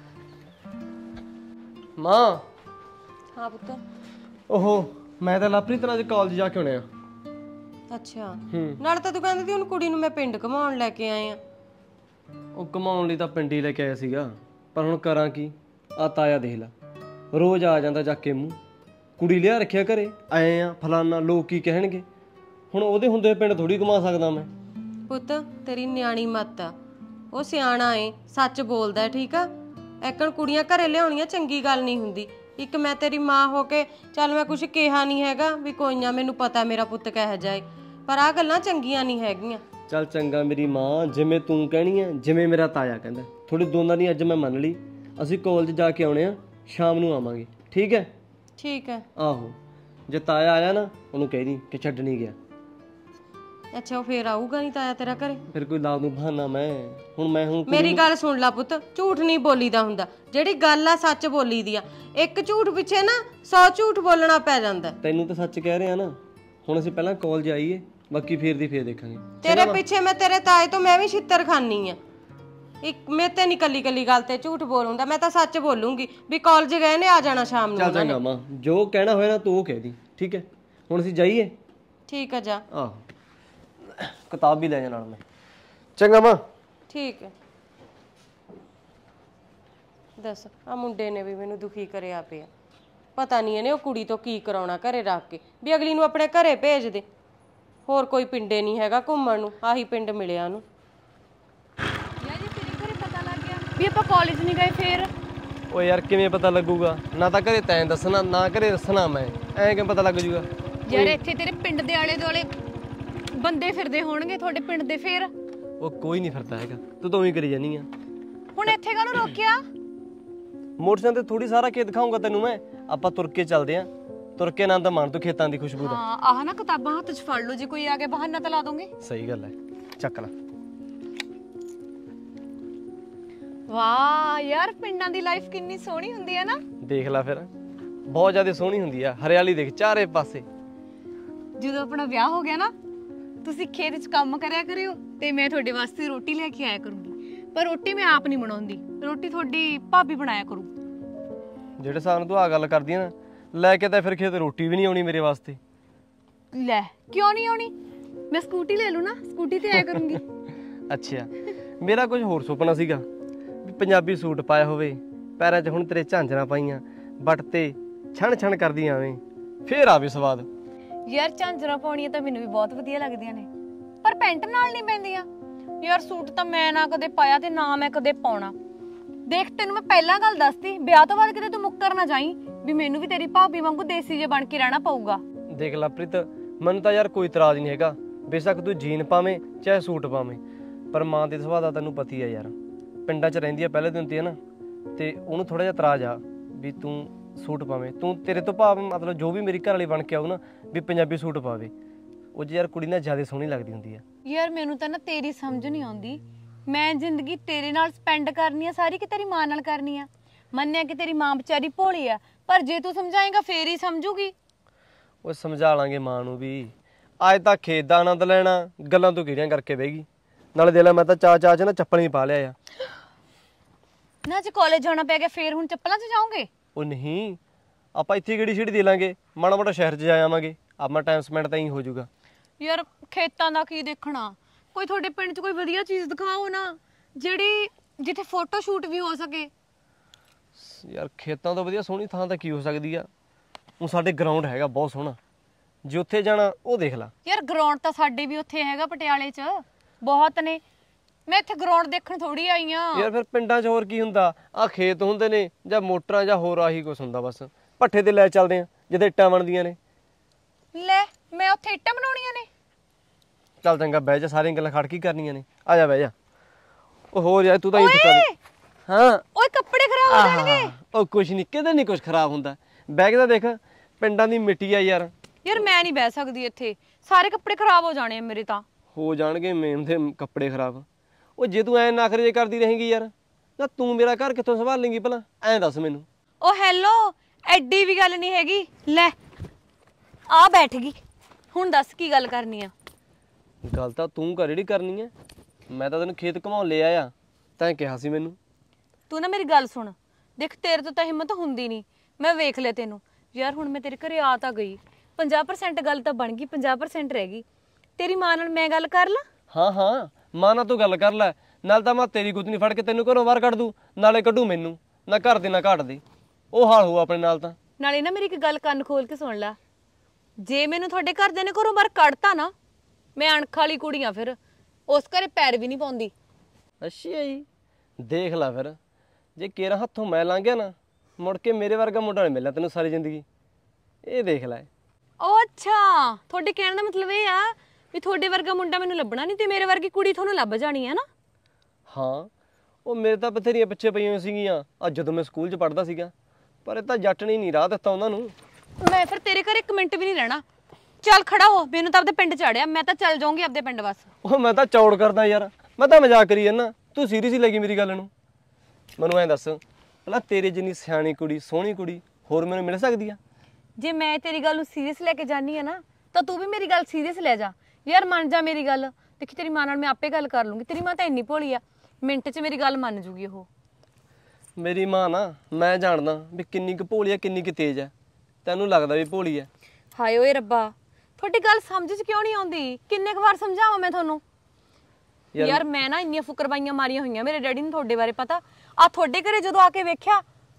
ਮਾਂ। ਹਾਂ ਪੁੱਤ। ਓਹੋ ਮੈਂ ਤਾਂ ਲਾਪਰੀ ਤੇਰਾ ਅੱਜ ਕਾਲਜ ਜਾ ਕੇ ਆਉਣੇ ਆ। ਅੱਛਾ ਨਾਲ ਤਾਂ ਤੂੰ ਕਹਿੰਦੀ ਸੀ ਉਹਨੂੰ ਕੁੜੀ ਨੂੰ ਮੈਂ ਪਿੰਡ ਘਮਾਉਣ ਲੈ ਕੇ ਆਏ ਆ। ਉਹ ਘਮਾਉਣ ਲਈ ਤਾਂ ਪਿੰਡ ਹੀ ਲੈ ਕੇ ਆਇਆ ਸੀਗਾ, ਪਰ ਹੁਣ ਕਰਾਂ ਕੀ। ਆ ਤਾਇਆ ਦੇਖ ਲਾ ਰੋਜ਼ ਆ ਜਾਂਦਾ ਚੱਕ ਕੇ ਮੂੰਹ। ਕੁੜੀ ਲਿਆ ਰੱਖਿਆ ਘਰੇ, ਆਏ ਆ ਫਲਾਨਾ, ਲੋਕ ਕੀ ਕਹਿਣਗੇ। ਹੁਣ ਉਹਦੇ ਹੁੰਦੇ ਪਿੰਡ ਥੋੜੀ ਘੁਮਾ ਸਕਦਾ ਮੈਂ। ਪੁੱਤ ਤੇਰੀ ਨਿਆਣੀ ਮੱਤ ਆ, ਉਹ ਸਿਆਣਾ ਏ, ਸੱਚ ਬੋਲਦਾ ਠੀਕ ਆ। ਐਕਣ ਕੁੜੀਆਂ ਘਰੇ ਲਿਆਉਣੀਆਂ ਚੰਗੀ ਗੱਲ ਨਹੀਂ ਹੁੰਦੀ। ਇੱਕ ਮੈਂ ਤੇਰੀ ਮਾਂ ਹੋ ਕੇ ਚੱਲ ਮੈਂ ਕੁਝ ਕਿਹਾ ਨਹੀਂ ਹੈਗਾ ਵੀ ਕੋਈ ਨਾ ਮੈਨੂੰ ਪਤਾ ਮੇਰਾ ਪੁੱਤ ਕਿਹੋ ਜਿਹਾ ਏ, ਪਰ ਆ ਗੱਲਾਂ ਚੰਗੀਆਂ ਨਹੀਂ ਹੈਗੀਆਂ। ਚੱਲ ਚੰਗਾ ਮੇਰੀ ਮਾਂ, ਜਿਵੇਂ ਤੂੰ ਕਹਿਣੀ ਆ, ਜਿਵੇਂ ਮੇਰਾ ਤਾਇਆ ਕਹਿੰਦਾ, ਥੋੜੀ ਦੋਨਾਂ ਦੀ ਅੱਜ ਮੈਂ ਮੰਨ ਲਈ। ਅਸੀਂ ਕਾਲਜ ਜਾ ਕੇ ਆਉਣੇ ਆ, ਸ਼ਾਮ ਨੂੰ ਆਵਾਂਗੇ। ਠੀਕ ਹੈ? ਠੀਕ ਹੈ। ਆਹੋ ਜੇ ਤਾਇਆ ਆਇਆ ਨਾ ਉਹਨੂੰ ਕਹਿ ਦੀ ਕਿ ਛੱਡ ਨਹੀਂ ਗਿਆ। ਅੱਛਾ ਉਹ ਫੇਰ ਆਊਗਾ ਨਹੀਂ ਤਾਇਆ ਤੇਰਾ ਘਰੇ? ਫਿਰ ਕੋਈ ਲਾ ਦੂੰ ਬਹਾਨਾ ਮੈਂ। ਹੁਣ ਮੈਂ ਹੁਣ ਮੇਰੀ ਗੱਲ ਸੁਣ ਲੈ ਪੁੱਤ, ਝੂਠ ਨਹੀਂ ਬੋਲੀਦਾ ਹੁੰਦਾ, ਜਿਹੜੀ ਗੱਲ ਆ ਸੱਚ ਬੋਲੀ ਦੀ ਆ। ਇੱਕ ਝੂਠ ਪਿੱਛੇ ਨਾ ਸੌ ਝੂਠ ਬੋਲਣਾ ਪੈ ਜਾਂਦਾ। ਤੈਨੂੰ ਤਾਂ ਸੱਚ ਕਹਿ ਰਿਹਾ ਨਾ। ਹੁਣ ਅਸੀਂ ਪਹਿਲਾਂ ਕਾਲਜ ਆਈਏ, ਬਾਕੀ ਫੇਰ ਦੀ ਫੇਰ ਦੇਖਾਂਗੇ। ਤੇਰੇ ਪਿੱਛੇ ਮੈਂ ਤੇਰੇ ਤਾਏ ਤੋਂ ਮੈਂ ਵੀ ਛਿੱਤਰ ਖਾਨੀ ਆ। ਇੱਕ ਮੈਂ ਤੇ ਨਹੀਂ ਕੱਲੀ ਕੱਲੀ ਗੱਲ ਤੇ ਝੂਠ ਬੋਲੂੰਦਾ, ਮੈਂ ਤਾਂ ਸੱਚ ਬੋਲੂੰਗੀ ਵੀ ਕਾਲਜ ਗਏ ਨੇ, ਆ ਜਾਣਾ ਸ਼ਾਮ ਨੂੰ। ਚੱਲ ਚੰਗਾ ਮਾਂ, ਜੋ ਕਹਿਣਾ ਹੋਇਆ ਨਾ ਤੂੰ ਉਹ ਕਹਿ ਦੀ, ਠੀਕ ਹੈ? ਹੁਣ ਅਸੀਂ ਜਾਈਏ? ਠੀਕ ਆ ਜਾ। ਆਹ ਕਿਤਾਬ ਵੀ ਲੈ ਜਾ ਨਾਲ ਮੈਂ। ਚੰਗਾ ਮਾਂ। ਠੀਕ ਹੈ। ਦੱਸ ਆ ਮੁੰਡੇ ਨੇ ਵੀ ਮੈਨੂੰ ਦੁਖੀ ਕਰਿਆ ਪਿਆ। ਪਤਾ ਨਹੀਂ ਇਹਨੇ ਉਹ ਕੁੜੀ ਤੋਂ ਕੀ ਕਰਾਉਣਾ ਘਰੇ ਰੱਖ ਕੇ, ਵੀ ਅਗਲੀ ਨੂੰ ਆਪਣੇ ਘਰੇ ਭੇਜ ਦੇ। ਹੋਰ ਕੋਈ ਪਿੰਡੇ ਨਹੀਂ ਹੈਗਾ ਘੁੰਮਣ ਨੂੰ, ਆਹੀ ਪਿੰਡ ਮਿਲਿਆ ਉਹਨੂੰ। ਯਾਰ ਜੇ ਤੇਰੇ ਘਰੇ ਪਤਾ ਲੱਗ ਗਿਆ ਵੀ ਆਪਾਂ ਕਾਲਜ ਨਹੀਂ ਗਏ ਫੇਰ? ਓ ਯਾਰ ਕਿਵੇਂ ਪਤਾ ਲੱਗੂਗਾ? ਨਾ ਤਾਂ ਘਰੇ ਤੈਂ ਦੱਸਣਾ, ਨਾ ਘਰੇ ਦੱਸਣਾ ਮੈਂ। ਐਂ ਕਿਵੇਂ ਪਤਾ ਲੱਗ ਜੂਗਾ? ਯਾਰ ਇੱਥੇ ਤੇਰੇ ਪਿੰਡ ਦੇ ਆਲੇ ਦੁਆਲੇ ਬੰਦੇ ਫਿਰਦੇ ਹੋਣਗੇ ਤੁਹਾਡੇ ਪਿੰਡ ਦੇ, ਫੇਰ ਉਹ ਕੋਈ ਨਹੀਂ ਫਿਰਦਾ ਹੈਗਾ, ਤੂੰ ਤਾਂ ਉਹੀ ਕਰੀ ਜਾਨੀ ਆ। ਹੁਣ ਇੱਥੇ ਕਾਹਨੂੰ ਰੋਕਿਆ? ਮੋਟਰਸਾਈਕਲ ਤੇ ਥੋੜੀ ਸਾਰਾ ਖੇਤ ਦਿਖਾਉਂਗਾ ਤੈਨੂੰ ਮੈਂ। ਆਪਾਂ ਤੁਰ ਕੇ ਚੱਲਦੇ ਆਂ, ਤੁਰ ਕੇ ਆਨੰਦ ਮਾਣ ਤੂੰ ਖੇਤਾਂ ਦੀ ਖੁਸ਼ਬੂ ਦਾ। ਹਾਂ ਆਹ ਨਾ ਕਿਤਾਬਾਂ ਹੱਥ 'ਚ ਫੜ ਲਓ, ਜੇ ਕੋਈ ਆ ਕੇ ਬਹਾਨਾ ਤਾਂ ਲਾ ਦੋਗੇ। ਸਹੀ ਗੱਲ ਹੈ, ਚੱਕ ਲੈ। ਵਾਹ ਯਾਰ, ਪਿੰਡਾਂ ਦੀ ਲਾਈਫ ਕਿੰਨੀ ਸੋਹਣੀ ਹੁੰਦੀ ਹੈ ਨਾ। ਦੇਖ ਲੈ ਫਿਰ, ਬਹੁਤ ਜ਼ਿਆਦਾ ਸੋਹਣੀ ਹੁੰਦੀ ਆ। ਹਰਿਆਲੀ ਦੇਖ ਚਾਰੇ ਪਾਸੇ। ਜਦੋਂ ਆਪਣਾ ਵਿਆਹ ਹੋ ਗਿਆ ਨਾ, ਤੁਸੀਂ ਖੇਤ 'ਚ ਕੰਮ ਕਰਿਆ ਕਰਿਓ ਤੇ ਮੈਂ ਤੁਹਾਡੇ ਵਾਸਤੇ ਰੋਟੀ ਲੈ ਕੇ ਆਇਆ ਕਰੂੰਗੀ। ਪਰ ਰੋਟੀ ਮੈਂ ਆਪ ਨਹੀਂ ਬਣਾਉਂਦੀ, ਰੋਟੀ ਤੁਹਾਡੀ ਭਾਬੀ ਬਣਾਇਆ ਕਰੂ। ਜਿਹੜੇ ਹਿਸਾਬ ਨਾਲ ਤੂੰ ਆ ਗੱਲ ਕਰਦੀ ਆ ਨਾ, ਲੈ ਕੇ ਤਾਂ ਫਿਰ ਖੇਤ ਰੋਟੀ ਵੀ ਨਹੀਂ ਆਉਣੀ ਮੇਰੇ ਵਾਸਤੇ। ਲੈ ਕਿਉਂ ਨਹੀਂ ਆਉਣੀ? ਮੈਂ ਸਕੂਟੀ ਲੈ ਲੂ ਨਾ, ਸਕੂਟੀ ਤੇ ਆਇਆ ਕਰੂੰਗੀ। ਅੱਛਾ, ਮੇਰਾ ਕੁਝ ਹੋਰ ਸੁਪਨਾ ਸੀਗਾ ਵੀ ਪੰਜਾਬੀ ਸੂਟ ਪਾਇਆ ਹੋਵੇ, ਪੈਰਾਂ 'ਚ ਹੁਣ ਤੇਰੇ ਝਾਂਜਰਾਂ ਪਾਈਆਂ, ਬੱਟ ਤੇ ਛਣ ਛਣ ਕਰਦੀ ਆਵੇਂ, ਫੇਰ ਆਵੇ ਸਵਾਦ। ਯਾਰ ਝਾਂਜਰਾਂ ਪਾਉਣੀਆਂ ਤਾਂ ਮੈਨੂੰ ਵੀ ਬਹੁਤ ਵਧੀਆ ਲੱਗਦੀਆਂ ਨੇ, ਪਰ ਪੈਂਟ ਨਾਲ ਨਹੀਂ ਪੈਂਦੀਆਂ। ਯਾਰ ਸੂਟ ਤਾਂ ਮੈਂ ਨਾ ਕਦੇ ਪਾਇਆ ਤੇ ਨਾ ਮੈਂ ਕਦੇ ਪਾਉਣਾ। ਦੇਖ ਤੈਨੂੰ ਮੈਂ ਪਹਿਲਾਂ ਗੱਲ ਦੱਸਤੀ, ਵਿਆਹ ਤੋਂ ਬਾਅਦ ਕਿਤੇ ਤੂੰ ਮੁੱਕਰ ਨਾ ਜਾਈਂ ਵੀ ਮੈਨੂੰ ਵੀ ਤੇਰੀ ਭਾਬੀ ਵਾਂਗੂ ਦੇਸੀ ਜੇ ਬਣ ਕੇ ਰਹਿਣਾ ਪਊਗਾ। ਦੇਖ ਲੈ ਪ੍ਰੀਤ, ਮੈਨੂੰ ਤਾਂ ਯਾਰ ਕੋਈ ਇਤਰਾਜ਼ ਨਹੀਂ ਹੈਗਾ, ਬੇਸ਼ੱਕ ਤੂੰ ਜੀਨ ਪਾਵੇਂ ਚਾਹੇ ਸੂਟ ਪਾਵੇਂ, ਪਰ ਮਾਂ ਦੇ ਸੁਭਾਅ ਦਾ ਤੈਨੂੰ ਪਤੀ ਆ ਯਾਰ। ਪਿੰਡਾਂ 'ਚ ਰਹਿੰਦੀ ਆ ਪਹਿਲੇ ਦਿਨ ਤੇ ਨਾ, ਤੇ ਉਹਨੂੰ ਥੋੜਾ ਜਿਹਾ ਇਤਰਾਜ਼ ਆ ਵੀ ਤੂੰ ਸੂਟ ਪਾਵੇਂ। ਤੂੰ ਤੇਰੇ ਤੋਂ ਭਾਵ ਮਤਲਬ ਜੋ ਵੀ ਮੇਰੀ ਘਰ ਵਾਲੀ ਬਣ ਕੇ ਆਊ ਨਾ, ਵੀ ਪੰਜਾਬੀ ਸੂਟ ਪਾਵੇ। ਉਹ ਯਾਰ ਕੁੜੀ ਨਾ ਜ਼ਿਆਦਾ ਸੋਹਣੀ ਲੱਗਦੀ ਹੁੰਦੀ ਆ। ਯਾਰ ਮੈਨੂੰ ਤਾਂ ਨਾ ਤੇਰੀ ਸਮਝ ਨਹੀਂ ਆਉਂਦੀ। ਮੈਂ ਜ਼ਿੰਦਗੀ ਤੇਰੇ ਨਾਲ ਸਪੈਂਡ ਕਰਨੀ ਆ ਸਾਰੀ, ਕਿ ਤੇਰੀ ਮਾਂ ਨਾਲ ਕਰਨੀ ਆ? ਮੰਨਿਆ ਕਿ ਤੇਰੀ ਮਾਂ ਵਿਚਾਰੀ ਭੋਲੀ ਆ, ਪਰ ਜੇ ਤੂੰ ਸਮਝਾਏਂਗਾ ਫੇਰ ਹੀ ਸਮਝੂਗੀ। ਉਹ ਸਮਝਾ ਲਾਂਗੇ ਮਾਂ ਨੂੰ ਵੀ। ਅੱਜ ਤਾਂ ਖੇਤ ਦਾ ਆਨੰਦ ਲੈਣਾ, ਗੱਲਾਂ ਤੋਂ ਕਿਹੜੀਆਂ ਕਰਕੇ ਬਹਿਗੀ। ਨਾਲੇ ਦੇ ਲੈ ਮੈਂ ਤਾਂ ਚਾ ਚਾ ਚ ਨਾ ਚੱਪਲ ਹੀ ਪਾ ਲਿਆ ਆ। ਨਾ ਜੇ ਕਾਲਜ ਜਾਣਾ ਪੈ ਗਿਆ ਫੇਰ ਹੁਣ ਚੱਪਲਾਂ 'ਚ ਜਾਓਗੇ? ਉਹ ਨਹੀਂ, ਆਪਾਂ ਇੱਥੇ ਕਿਹੜੀ ਛਿੜੀ ਦੇ ਲਾਂਗੇ, ਮਾੜਾ ਮੋਟਾ ਸ਼ਹਿਰ 'ਚ ਜਾ ਆਵਾਂਗੇ, ਆਪਣਾ ਟਾਈਮ ਸਪੈਂਡ ਤਾਂ ਹੀ ਹੋ ਜਾਊਗਾ। ਯਾਰ ਖੇਤਾਂ ਦਾ ਕੀ ਦੇਖਣਾ? ਕੋਈ ਤੁਹਾਡੇ ਪਿੰਡ 'ਚ ਕੋਈ ਵਧੀਆ ਚੀਜ਼ ਦਿਖਾਓ ਨਾ, ਜਿਹੜੀ ਜਿੱਥੇ ਫੋਟੋ ਸ਼ੂਟ ਵੀ ਹੋ ਸਕੇ। ਯਾਰ ਖੇਤਾਂ ਤੋਂ ਵਧੀਆ ਸੋਹਣੀ ਥਾਂ ਤਾਂ ਕੀ ਹੋ ਸਕਦੀ ਆ? ਉਹ ਸਾਡੇ ਗਰਾਊਂਡ ਹੈਗਾ ਬਹੁਤ ਸੋਹਣਾ, ਜੇ ਉੱਥੇ ਜਾਣਾ ਉਹ ਦੇਖ ਲਾ। ਯਾਰ ਗਰਾਊਂਡ ਤਾਂ ਸਾਡੇ ਵੀ ਉੱਥੇ ਹੈਗਾ ਪਟਿਆਲੇ 'ਚ, ਬਹੁਤ ਨੇ। ਮੈਂ ਇੱਥੇ ਗਰਾਊਂਡ ਦੇਖਣ ਥੋੜੀ ਆਈ ਆ। ਯਾਰ ਫਿਰ ਪਿੰਡਾਂ 'ਚ ਹੋਰ ਕੀ ਹੁੰਦਾ? ਆ ਖੇਤ ਹੁੰਦੇ ਨੇ ਜਾਂ ਮੋਟਰਾਂ ਜਾਂ ਹੋਰ ਆਹੀ ਕੁਛ ਹੁੰਦਾ ਬਸ। ਪੱਠੇ ਤੇ ਲੈ ਚੱਲਦੇ ਆ ਜਿੱਥੇ ਇੱਟਾਂ ਬਣਦੀਆਂ ਨੇ। ਲੈ ਮੈਂ ਉੱਥੇ ਇੱਟਾਂ ਬਣਾਉਣੀਆਂ ਨੇ? ਚੱਲ ਚੰਗਾ ਬਹਿ ਜਾ, ਸਾਰੀਆਂ ਗੱਲਾਂ ਖੜ ਕੀ ਕਰਨੀਆਂ ਨੇ, ਆ ਜਾ ਬਹਿ ਜਾ। ਉਹ ਹੋਰ ਯਾਰ ਤੂੰ ਤਾਂ ਇੱਥੇ ਕਰ। ਹਾਂ ਓਏ ਕੱਪੜੇ ਖਰਾਬ ਹੋ ਜਾਣਗੇ। ਉਹ ਕੁਛ ਨਹੀਂ, ਕਿਤੇ ਨਹੀਂ ਕੁਛ ਖਰਾਬ ਹੁੰਦਾ। ਬੈਗ ਤਾਂ ਦੇਖ, ਪਿੰਡਾਂ ਦੀ ਮਿੱਟੀ ਆ ਯਾਰ। ਯਾਰ ਮੈਂ ਨਹੀਂ ਬਹਿ ਸਕਦੀ ਇੱਥੇ, ਸਾਰੇ ਕੱਪੜੇ ਖਰਾਬ ਹੋ ਜਾਣੇ ਆ ਮੇਰੇ ਤਾਂ। ਹੋ ਜਾਣਗੇ ਮੇਮ ਦੇ ਕੱਪੜੇ ਖਰਾਬ। ਉਹ ਜੇ ਤੂੰ ਐ ਨਖਰੇ ਜੇ ਕਰਦੀ ਰਹੇਂਗੀ ਯਾਰ, ਨਾ ਤੂੰ ਮੇਰਾ ਘਰ ਕਿੱਥੋਂ ਸੰਭਾਲ ਲੇਂਗੀ ਭਲਾ? ਐਂ ਦੱਸ ਮੈਨੂੰ। ਉਹ ਹੈਲੋ, ਐਡੀ ਵੀ ਗੱਲ ਨਹੀਂ ਹੈਗੀ। ਲੈ ਆ ਬੈਠ ਗਈ, ਹੁਣ ਦੱਸ ਕੀ ਗੱਲ ਕਰਨੀ ਆ? ਗੱਲ ਤਾਂ ਤੂੰ ਘਰ ਜਿਹੜੀ ਕਰਨੀ ਐ, ਮੈਂ ਤਾਂ ਤੈਨੂੰ ਖੇਤ ਘਮਾਉਣ ਲੈ ਆਇਆ, ਤੈਂ ਕਿਹਾ ਸੀ ਮੈਨੂੰ। ਤੂੰ ਨਾ ਮੇਰੀ ਗੱਲ ਸੁਣ, ਦੇਖ ਤੇਰੇ ਤੋਂ ਤਾਂ ਹਿੰਮਤ ਹੁੰਦੀ ਨਹੀਂ, ਮੈਂ ਵੇਖ ਲਿਆ ਤੈਨੂੰ। ਯਾਰ ਹੁਣ ਮੈਂ ਤੇਰੇ ਘਰੇ ਆ ਤਾਂ ਗਈ, ਪੰਜਾਹ ਪ੍ਰਸੈਂਟ ਗੱਲ ਤਾਂ ਬਣ ਗਈ, ਪੰਜਾਹ ਪ੍ਰਸੈਂਟ ਰਹਿ ਗਈ। ਤੇਰੀ ਮਾਂ ਨਾਲ ਮੈਂ ਗੱਲ ਕਰ ਲਾਂ? ਹਾਂ ਹਾਂ, ਮਾਂ ਨਾਲ ਤੂੰ ਗੱਲ ਕਰ ਲੈ। ਨਾਲ ਤਾਂ ਮੈਂ ਤੇਰੀ ਗੁੱਤਨੀ ਫੜ ਕੇ ਤੈਨੂੰ ਘਰੋਂ ਬਾਹਰ ਕੱਢ ਦੂੰ, ਨਾਲੇ ਕੱਢੂ ਮੈਨੂੰ। ਨਾ ਘਰ ਦੇ ਨਾ ਘਾਟ ਦੇ, ਉਹ ਹਾਲ ਹੋਊ ਆਪਣੇ ਨਾਲ ਤਾਂ। ਨਾਲੇ ਨਾ ਮੇਰੀ ਇੱਕ ਗੱਲ ਕੰਨ ਖੋਲ ਕੇ ਸੁਣ ਲੈ, ਜੇ ਮੈਨੂੰ ਤੁਹਾਡੇ ਘਰਦਿਆਂ ਨੇ ਘਰੋਂ ਬਾਹਰ ਕੱਢਤਾ ਨਾ, ਮੈਂ ਅਣਖ ਵਾਲੀ ਕੁੜੀ ਆ, ਫਿਰ ਉਸ ਘਰੇ ਪੈਰ ਵੀ ਨਹੀਂ ਪਾਉਂਦੀ। ਅੱਛਾ ਜੀ, ਦੇਖ ਲੈ ਫਿਰ, ਜੇ ਕੇਰਾ ਹੱਥੋਂ ਮੈਂ ਲੰਘ ਗਿਆ ਨਾ, ਮੁੜ ਕੇ ਮੇਰੇ ਵਰਗਾ ਮੁੰਡਾ ਨਹੀਂ ਮਿਲਣਾ ਤੈਨੂੰ ਸਾਰੀ ਜ਼ਿੰਦਗੀ। ਇਹ ਦੇਖ ਲੈ। ਉਹ ਅੱਛਾ, ਤੁਹਾਡੇ ਕਹਿਣ ਦਾ ਮਤਲਬ ਇਹ ਆ ਵੀ ਤੁਹਾਡੇ ਵਰਗਾ ਮੁੰਡਾ ਮੈਨੂੰ ਲੱਭਣਾ ਨਹੀਂ ਤੇ ਮੇਰੇ ਵਰਗੀ ਕੁੜੀ ਤੁਹਾਨੂੰ ਲੱਭ ਜਾਣੀ ਹੈ ਨਾ? ਹਾਂ, ਉਹ ਮੇਰੇ ਤਾਂ ਬਥੇਰੀਆਂ ਪਿੱਛੇ ਪਈਆਂ ਸੀਗੀਆਂ ਅੱਜ ਜਦੋਂ ਮੈਂ ਸਕੂਲ 'ਚ ਪੜ੍ਹਦਾ ਸੀਗਾ, ਪਰ ਇਹ ਤਾਂ ਜੱਟ ਨੇ ਨਹੀਂ ਰਾਹ ਦਿੱਤਾ ਉਹਨਾਂ ਨੂੰ। ਮੈਂ ਫਿਰ ਤੇਰੇ ਘਰ ਇੱਕ ਮਿੰਟ ਵੀ ਨਹੀਂ ਰਹਿਣਾ। ਚੱਲ ਖੜਾ ਹੋ, ਮੈਨੂੰ ਤਾਂ ਆਪਦੇ ਪਿੰਡ ਚੜਿਆ, ਮੈਂ ਤਾਂ ਚੱਲ ਜਾਊਂਗੀ ਆਪਦੇ ਪਿੰਡ ਬਸ। ਉਹ ਮੈਂ ਤਾਂ ਚੌੜ ਕਰਦਾ ਯਾਰ, ਮੈਂ ਤਾਂ ਮਜ਼ਾਕ ਕਰੀ ਜਾਂਦਾ, ਤੂੰ ਸੀਰੀਅਸ ਹੀ ਲੱਗੀ ਮੇਰੀ ਗੱਲ ਨੂੰ। ਮੈਨੂੰ ਐਂ ਦੱਸ ਭਲਾ ਤੇਰੇ ਜਿੰਨੀ ਸਿਆਣੀ ਕੁੜੀ ਸੋਹਣੀ ਕੁੜੀ ਹੋਰ ਮੈਨੂੰ ਮਿਲ ਸਕਦੀ ਆ? ਜੇ ਮੈਂ ਤੇਰੀ ਗੱਲ ਨੂੰ ਸੀਰੀਅਸ ਲੈ ਕੇ ਜਾਨੀ ਆ ਨਾ ਤਾਂ ਤੂੰ ਵੀ ਮੇਰੀ ਗੱਲ ਸੀਰੀਅਸ ਲੈ ਜਾ ਯਾਰ, ਮੰਨ ਜਾ ਮੇਰੀ ਗੱਲ। ਦੇਖੀ ਤੇਰੀ ਮਾਂ ਨਾਲ ਮੈਂ ਆਪੇ ਗੱਲ ਕਰ ਲੂੰਗੀ, ਤੇਰੀ ਮਾਂ ਤਾਂ ਇੰਨੀ ਭੋਲੀ ਆ, ਮਿੰਟ 'ਚ ਮੇਰੀ ਗੱਲ ਮੰਨ ਜੂਗੀ ਉਹ। ਮੇਰੀ ਮਾਂ ਨਾ ਮੈਂ ਜਾਣਦਾ ਵੀ ਕਿੰਨੀ ਕੁ ਭੋਲੀ ਆ ਕਿੰਨੀ ਕੁ ਤੇਜ਼ ਆ, ਤੈਨੂੰ ਲੱਗਦਾ ਵੀ ਭੋਲੀ ਆ। ਹਾਏ ਓਏ ਰੱਬਾ, ਤੁਹਾਡੀ ਗੱਲ ਸਮਝ 'ਚ ਕਿਉਂ ਨਹੀਂ ਆਉਂਦੀ? ਕਿੰਨੇ ਕੁ ਵਾਰ ਸਮਝਾਵਾਂ ਮੈਂ ਤੁਹਾਨੂੰ? ਯਾਰ ਮੈਂ ਨਾ ਇੰਨੀਆਂ ਫੁਕਰਬਾਈਆਂ ਮਾਰੀਆਂ ਹੋਈਆਂ ਮੇਰੇ ਡੈਡੀ ਨੂੰ ਤੁਹਾਡੇ ਬਾਰੇ ਪਤਾ। ਆ ਤੁਹਾਡੇ ਘਰੇ ਜਦੋਂ ਆ ਕੇ ਵੇਖਿਆ,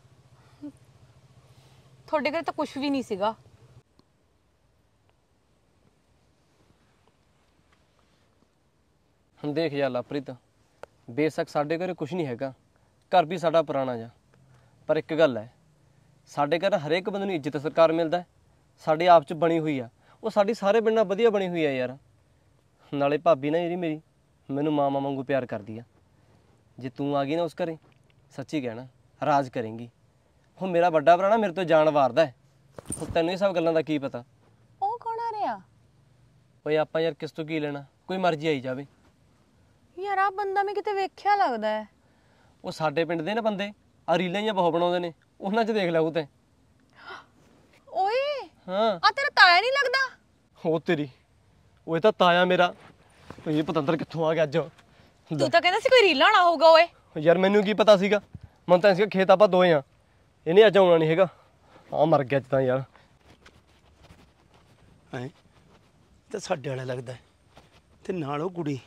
ਤੁਹਾਡੇ ਘਰੇ ਤਾਂ ਕੁਝ ਵੀ ਨਹੀਂ ਸੀਗਾ। ਹੁਣ ਦੇਖ ਯਾਰ ਲਵਪ੍ਰੀਤ, ਬੇਸ਼ੱਕ ਸਾਡੇ ਘਰੇ ਕੁਝ ਨਹੀਂ ਹੈਗਾ, ਘਰ ਵੀ ਸਾਡਾ ਪੁਰਾਣਾ ਜਾ, ਪਰ ਇੱਕ ਗੱਲ ਹੈ, ਸਾਡੇ ਘਰ ਹਰੇਕ ਬੰਦੇ ਨੂੰ ਇੱਜ਼ਤ ਸਤਿਕਾਰ ਮਿਲਦਾ ਹੈ, ਸਾਡੇ ਆਪ 'ਚ ਬਣੀ ਹੋਈ ਆ, ਉਹ ਸਾਡੀ ਸਾਰੇ ਪਿੰਡ ਨਾਲ ਵਧੀਆ ਬਣੀ ਹੋਈ ਆ ਯਾਰ। ਨਾਲੇ ਭਾਬੀ ਨਾ ਜਿਹੜੀ ਮੇਰੀ ਮੈਨੂੰ ਮਾਂ-ਮਾਂ ਵਾਂਗੂ ਪਿਆਰ ਕਰਦੀ ਆ। ਜੇ ਤੂੰ ਆ ਗਈ ਨਾ ਉਸ ਘਰੇ, ਸੱਚੀ ਕਹਿਣਾ ਰਾਜ ਕਰੇਂਗੀ। ਉਹ ਮੇਰਾ ਵੱਡਾ ਭਰਾ ਨਾ ਮੇਰੇ ਤੋਂ ਜਾਨ ਵਾਰਦਾ ਹੈ, ਹੁਣ ਤੈਨੂੰ ਇਹ ਸਭ ਗੱਲਾਂ ਦਾ ਕੀ ਪਤਾ? ਉਹ ਕੌਣ ਆ ਰਿਹਾ? ਓਏ ਆਪਾਂ ਯਾਰ ਕਿਸ ਤੋਂ ਕੀ ਲੈਣਾ, ਕੋਈ ਮਰਜ਼ੀ ਆਈ ਜਾਵੇ। ਯਾਰ ਆ ਬੰਦਾ ਮੈਂ ਕਿਤੇ ਵੇਖਿਆ ਲੱਗਦਾ ਹੈ। ਉਹ ਸਾਡੇ ਪਿੰਡ ਦੇ ਨਾ ਬੰਦੇ ਆ ਰੀਲਾਂ ਜਿਹੀਆਂ ਬਹੁਤ ਬਣਾਉਂਦੇ ਨੇ, ਉਹਨਾਂ 'ਚ ਦੇਖ ਲੈ ਉਹ ਤੇ। ਓਏ ਹਾਂ ਆ ਤੇਰਾ ਤਾਇਆ ਨਹੀਂ ਲੱਗਦਾ? ਉਹ ਤੇਰੀ, ਉਹ ਇਹ ਤਾਂ ਤਾਇਆ ਮੇਰਾ। ਇਹ ਪਤੰਦਰ ਕਿੱਥੋਂ ਆ ਗਿਆ ਅੱਜ? ਤੂੰ ਤਾਂ ਕਹਿੰਦਾ ਸੀ ਕੋਈ ਰੀਲਾਂ ਨਾ ਹੋਊਗਾ ਓਏ। ਯਾਰ ਮੈਨੂੰ ਕੀ ਪਤਾ ਸੀਗਾ, ਮਨ ਤਾਂ ਸੀਗਾ ਖੇਤ ਆਪਾਂ ਦੋਏ ਆ, ਇਹਨੇ ਅੱਜ ਆਉਣਾ ਨਹੀਂ ਹੈਗਾ। ਆ ਮਰ ਗਿਆ ਅੱਜ ਤਾਂ ਯਾਰ। ਹੈ ਤਾਂ ਸਾਡੇ ਵਾਲਾ ਲੱਗਦਾ ਤੇ ਨਾਲ ਉਹ ਕੁੜੀ।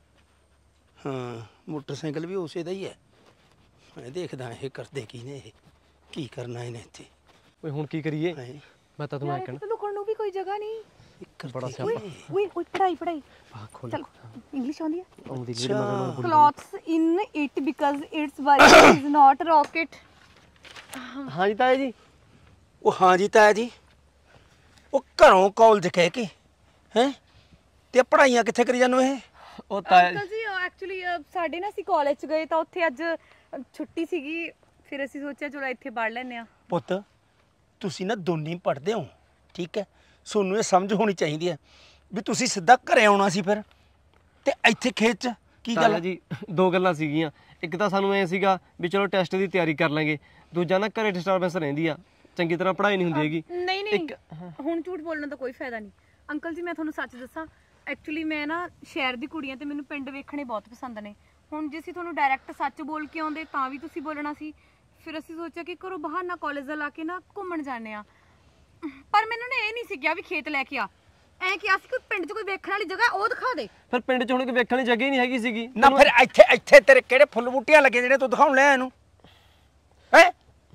ਹਾਂ ਮੋਟਰਸਾਈਕਲ ਵੀ ਉਸੇ ਦਾ ਹੀ ਹੈ। ਮੈਂ ਦੇਖਦਾ ਇਹ ਕਰਦੇ ਕੀ ਨੇ, ਇਹ ਕੀ ਕਰਨਾ ਇਹਨੇ ਇੱਥੇ। ਓਏ ਹੁਣ ਕੀ ਕਰੀਏ? ਹੈ ਮੈਂ ਤਾਂ ਤੁਹਾਨੂੰ ਐਂ ਕਹਿਣਾ, ਲੁਕਣ ਨੂੰ ਵੀ ਕੋਈ ਜਗ੍ਹਾ ਨਹੀਂ। ਬੜਾ ਸਿਆਪਾ। ਓਏ ਓਏ ਪੜਾਈ ਪੜਾਈ ਆ ਖੋਲ ਚਲ ਇੰਗਲਿਸ਼ ਆਉਂਦੀ ਹੈ? ਆਉਂਦੀ ਜਿਹੜੀ ਮਗਰ ਮਗਰ ਕੁੜੀ। clothes in it because its value is not rocket। ਹਾਂ ਜੀ ਤਾਇਆ ਜੀ। ਉਹ ਹਾਂ ਜੀ ਤਾਇਆ ਜੀ, ਉਹ ਘਰੋਂ ਕਾਲਜ ਕਹਿ ਕੇ ਹੈ ਤੇ ਪੜਾਈਆਂ ਕਿੱਥੇ ਕਰੀ ਜਾਂਦੇ ਇਹ? ਉਹ ਤਾਇਆ ਅੰਕਲ ਜੀ ਐਕਚੁਅਲੀ ਸਾਡੇ ਨਾ ਅਸੀਂ ਕਾਲਜ ਚ ਗਏ ਤਾਂ ਉੱਥੇ ਅੱਜ ਛੁੱਟੀ ਸੀਗੀ, ਫਿਰ ਅਸੀਂ ਸੋਚਿਆ ਚਲੋ ਇੱਥੇ ਪੜ ਲੈਂਦੇ ਆ। ਪੁੱਤ ਤੁਸੀਂ ਨਾ ਦੋਨੇ ਪੜ੍ਹਦੇ ਹੋ, ਠੀਕ ਹੈ, ਤੁਹਾਨੂੰ ਇਹ ਸਮਝ ਹੋਣੀ ਚਾਹੀਦੀ ਹੈ ਵੀ ਤੁਸੀਂ ਸਿੱਧਾ ਘਰੇ ਆਉਣਾ ਸੀ ਫਿਰ, ਤੇ ਇੱਥੇ ਖੇਤ 'ਚ ਕੀ ਗੱਲ ਤਾਇਆ ਜੀ ਦੋ ਗੱਲਾਂ ਸੀਗੀਆਂ। ਇੱਕ ਤਾਂ ਸਾਨੂੰ ਐ ਸੀਗਾ ਵੀ ਚਲੋ ਟੈਸਟ ਦੀ ਤਿਆਰੀ ਕਰ ਲਾਂਗੇ, ਦੂਜਾ ਨਾ ਘਰੇ ਡਿਸਟਰਬੈਂਸ ਰਹਿੰਦੀ ਆ, ਚੰਗੀ ਤਰ੍ਹਾਂ ਪੜ੍ਹਾਈ ਨਹੀਂ ਹੁੰਦੀ ਹੈਗੀ। ਨਹੀਂ ਨਹੀਂ ਹੁਣ ਝੂਠ ਬੋਲਣ ਦਾ ਕੋਈ ਫਾਇਦਾ ਨਹੀਂ। ਅੰਕਲ ਜੀ ਮੈਂ ਤੁਹਾਨੂੰ ਸੱਚ ਦੱਸਾਂ, ਐਕਚੁਅਲੀ ਮੈਂ ਨਾ ਸ਼ਹਿਰ ਦੀ ਕੁੜੀ ਆ ਤੇ ਮੈਨੂੰ ਪਿੰਡ ਵੇਖਣੇ ਬਹੁਤ ਪਸੰਦ ਨੇ। ਹੁਣ ਜੇ ਅਸੀਂ ਤੁਹਾਨੂੰ ਡਾਇਰੈਕਟ ਸੱਚ ਬੋਲ ਕੇ ਆਉਂਦੇ ਤਾਂ ਵੀ ਤੁਸੀਂ ਬੋਲਣਾ ਸੀ, ਫਿਰ ਅਸੀਂ ਸੋਚਿਆ ਕਿ ਘਰੋਂ ਬਹਾਨਾ ਕਾਲਜ ਦਾ ਲਾ ਕੇ ਨਾ ਘੁੰਮਣ ਜਾਂਦੇ ਆ। ਪਰ ਮੈਨੂੰ ਨਾ ਇਹ ਨਹੀਂ ਸੀ ਕਿਹਾ ਵੀ ਖੇਤ ਲੈ ਕੇ ਆ, ਐ ਕਿਹਾ ਸੀ ਕਿ ਪਿੰਡ 'ਚ ਕੋਈ ਵੇਖਣ ਵਾਲੀ ਜਗ੍ਹਾ ਉਹ ਦਿਖਾ ਦੇ। ਫਿਰ ਪਿੰਡ 'ਚ ਹੁਣ ਕੋਈ ਵੇਖਣ ਦੀ ਜਗ੍ਹਾ ਹੀ ਨਹੀਂ ਹੈਗੀ ਸੀਗੀ ਨਾ। ਫਿਰ ਇੱਥੇ ਇੱਥੇ ਤੇਰੇ ਕਿਹੜੇ ਫੁੱਲ ਬੂਟੀਆਂ ਲੱਗੇ ਜਿਹੜੇ ਤੂੰ ਦਿਖਾਉਣ ਲਿਆ ਇਹਨੂੰ ਹੈ?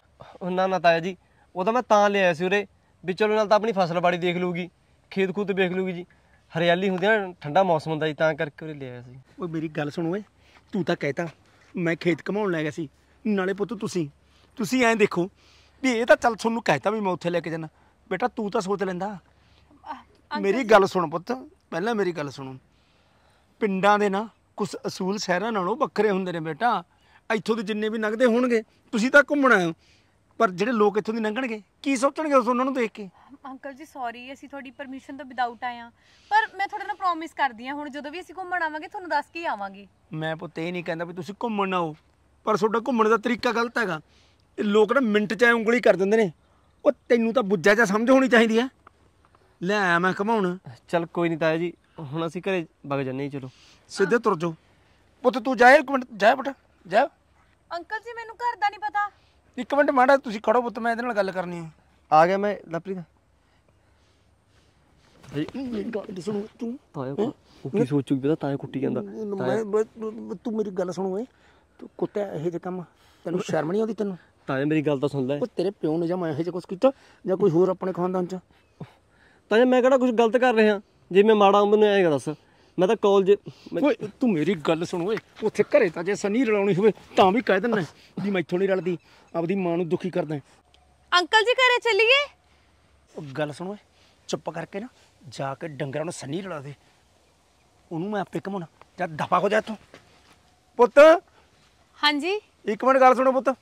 ਨਾ ਨਾ ਤਾਇਆ ਜੀ, ਉਹ ਤਾਂ ਮੈਂ ਤਾਂ ਲਿਆਇਆ ਸੀ ਉਰੇ ਵੀ ਚਲੋ ਨਾਲ ਤਾਂ ਆਪਣੀ ਫਸਲ ਬਾੜੀ ਦੇਖ ਲੂਗੀ, ਖੇਤ ਖੂਤ ਦੇਖ ਲੂਗੀ ਜੀ, ਹਰਿਆਲੀ ਹੁੰਦੀ ਨਾ, ਠੰਡਾ ਮੌਸਮ ਹੁੰਦਾ ਜੀ, ਤਾਂ ਕਰਕੇ ਉਰੇ ਲਿਆਇਆ ਸੀ। ਓਏ ਮੇਰੀ ਗੱਲ ਸੁਣ ਓਏ, ਤੂੰ ਤਾਂ ਕਹਿਤਾ ਮੈਂ ਖੇਤ ਘਮਾਉਣ ਲੈ ਗਿਆ ਸੀ, ਨਾਲੇ ਪੁੱਤ ਤੁਸੀਂ ਤੁਸੀਂ ਐਂ ਦੇਖੋ ਵੀ ਇਹ ਤਾਂ ਚੱਲ ਤੁਹਾਨੂੰ ਕਹਿਤਾ ਵੀ ਮੈਂ ਉੱਥੇ ਲੈ ਕੇ ਜਾਣਾ, ਬੇਟਾ ਤੂੰ ਤਾਂ ਸੋਚ ਲੈਂਦਾ। ਮੇਰੀ ਗੱਲ ਸੁਣ ਪੁੱਤ, ਪਹਿਲਾਂ ਮੇਰੀ ਗੱਲ ਸੁਣੋ, ਪਿੰਡਾਂ ਦੇ ਨਾ ਕੁਝ ਅਸੂਲ ਸ਼ਹਿਰਾਂ ਨਾਲੋਂ ਵੱਖਰੇ ਹੁੰਦੇ ਨੇ ਬੇਟਾ। ਇੱਥੋਂ ਦੇ ਜਿੰਨੇ ਵੀ ਲੰਘਦੇ ਹੋਣਗੇ, ਤੁਸੀਂ ਤਾਂ ਘੁੰਮਣਾ ਹੈ, ਪਰ ਜਿਹੜੇ ਲੋਕ ਇੱਥੋਂ ਦੀ ਲੰਘਣਗੇ ਕੀ ਸੋਚਣਗੇ ਉਸ ਉਹਨਾਂ ਨੂੰ ਦੇਖ ਕੇ? ਅੰਕਲ ਜੀ ਸੌਰੀ, ਅਸੀਂ ਤੁਹਾਡੀ ਪਰਮਿਸ਼ਨ ਤੋਂ ਵਿਦਆਊਟ ਆਏ ਆ, ਪਰ ਮੈਂ ਤੁਹਾਡੇ ਨਾਲ ਪ੍ਰੋਮਿਸ ਕਰਦੀ ਆ ਹੁਣ ਜਦੋਂ ਵੀ ਅਸੀਂ ਘੁੰਮਣ ਆਵਾਂਗੇ ਤੁਹਾਨੂੰ ਦੱਸ ਕੇ ਆਵਾਂਗੇ। ਮੈਂ ਪੁੱਤ ਇਹ ਨਹੀਂ ਕਹਿੰਦਾ ਵੀ ਤੁਸੀਂ ਘੁੰਮਣ ਨਾ ਆਓ, ਪਰ ਤੁਹਾਡਾ ਘੁੰਮਣ ਦਾ ਤਰੀਕਾ ਗਲਤ ਹੈਗਾ। ਇਹ ਲੋਕ ਨਾ ਮਿੰਟ 'ਚ ਐ ਉਂਗਲੀ ਕਰ ਦਿੰਦੇ ਨੇ। ਉਹ ਤੈਨੂੰ ਤਾਂ ਬੁੱਝਾ ਜਾ ਸਮਝ ਹੋਣੀ ਚਾਹੀਦੀ ਹੈ। ਲੈ ਆਇਆ ਮੈਂ ਘਮਾਉਣ। ਚੱਲ ਕੋਈ ਨਹੀਂ ਤਾਇਆ ਜੀ, ਹੁਣ ਅਸੀਂ ਘਰੇ ਵਗ ਜੰਨੇ ਹੀ, ਚਲੋ ਸਿੱਧੇ ਤੁਰ ਜਾਓ। ਪੁੱਤ ਤੂੰ ਜਾਏ ਇੱਕ ਮਿੰਟ, ਜਾ ਬੇਟਾ ਜਾ। ਅੰਕਲ ਜੀ ਮੈਨੂੰ ਘਰ ਦਾ ਨਹੀਂ ਪਤਾ। ਇੱਕ ਮਿੰਟ ਮਾੜਾ ਤੁਸੀਂ ਖੜੋ ਪੁੱਤ, ਮੈਂ ਇਹਦੇ ਨਾਲ ਗੱਲ ਕਰਨੀ ਹੈ। ਆ ਗਿਆ ਮੈਂ ਲਵਪ੍ਰੀਤ। ਸੁਣੋ ਤੂੰ ਤਾਇਆ ਉਹ ਕੀ ਸੋਚੂਗੀ ਪਤਾ, ਤਾਇਆ ਕੁੱਟੀ ਜਾਂਦਾ। ਮੈਂ ਤੂੰ ਮੇਰੀ ਗੱਲ ਸੁਣ ਓਏ, ਤੂੰ ਕੁੱਤੇ ਇਹੋ ਜਿਹੇ ਕੰਮ ਤੈਨੂੰ ਸ਼ਰਮ ਨਹੀਂ ਆਉਂਦੀ ਤੈਨੂੰ? ਤਾਇਆ ਮੇਰੀ ਗੱਲ ਤਾਂ ਸੁਣ ਲੈ। ਉਹ ਤੇਰੇ ਪਿਓ ਨੇ ਜਾਂ ਮੈਂ ਇਹੋ ਜਿਹਾ ਕੁਛ ਕੀਤਾ ਜਾਂ ਕੋਈ ਹੋਰ ਆਪਣੇ ਖਾਨਦਾਨ 'ਚ? ਤਾਇਆ ਮੈਂ ਕਿਹੜਾ ਕੁਝ ਗਲਤ ਕਰ ਰਿਹਾ, ਜੇ ਮੈਂ ਮਾੜਾ ਮੈਨੂੰ ਐਂ ਦੱਸ, ਮੈਂ ਤਾਂ ਕਾਲਜ। ਓਏ ਤੂੰ ਮੇਰੀ ਗੱਲ ਸੁਣ ਓਏ, ਉੱਥੇ ਘਰੇ ਤਾਂ ਜੇ ਸਨੀ ਰਲਾਉਣੀ ਹੋਵੇ ਤਾਂ ਵੀ ਕਹਿ ਦਿੰਦਾ ਵੀ ਮੈਥੋਂ ਨਹੀਂ ਰਲਦੀ, ਆਪਦੀ ਮਾਂ ਨੂੰ ਦੁਖੀ ਕਰਦਾ। ਅੰਕਲ ਜੀ ਘਰੇ ਚੱਲੀਏ? ਉਹ ਗੱਲ ਸੁਣ ਓਏ, ਚੁੱਪ ਕਰਕੇ ਨਾ ਜਾ ਕੇ ਡੰਗਰਾਂ ਨੂੰ ਸਨੀ ਰਲਾ ਦੇ, ਉਹਨੂੰ ਮੈਂ ਆਪੇ ਘਮਾਉਣਾ। ਜਾਂ ਦਫਾ ਹੋ ਜਾ ਇੱਥੋਂ। ਪੁੱਤ ਹਾਂਜੀ ਇੱਕ ਮਿੰਟ ਗੱਲ ਸੁਣੋ ਪੁੱਤ।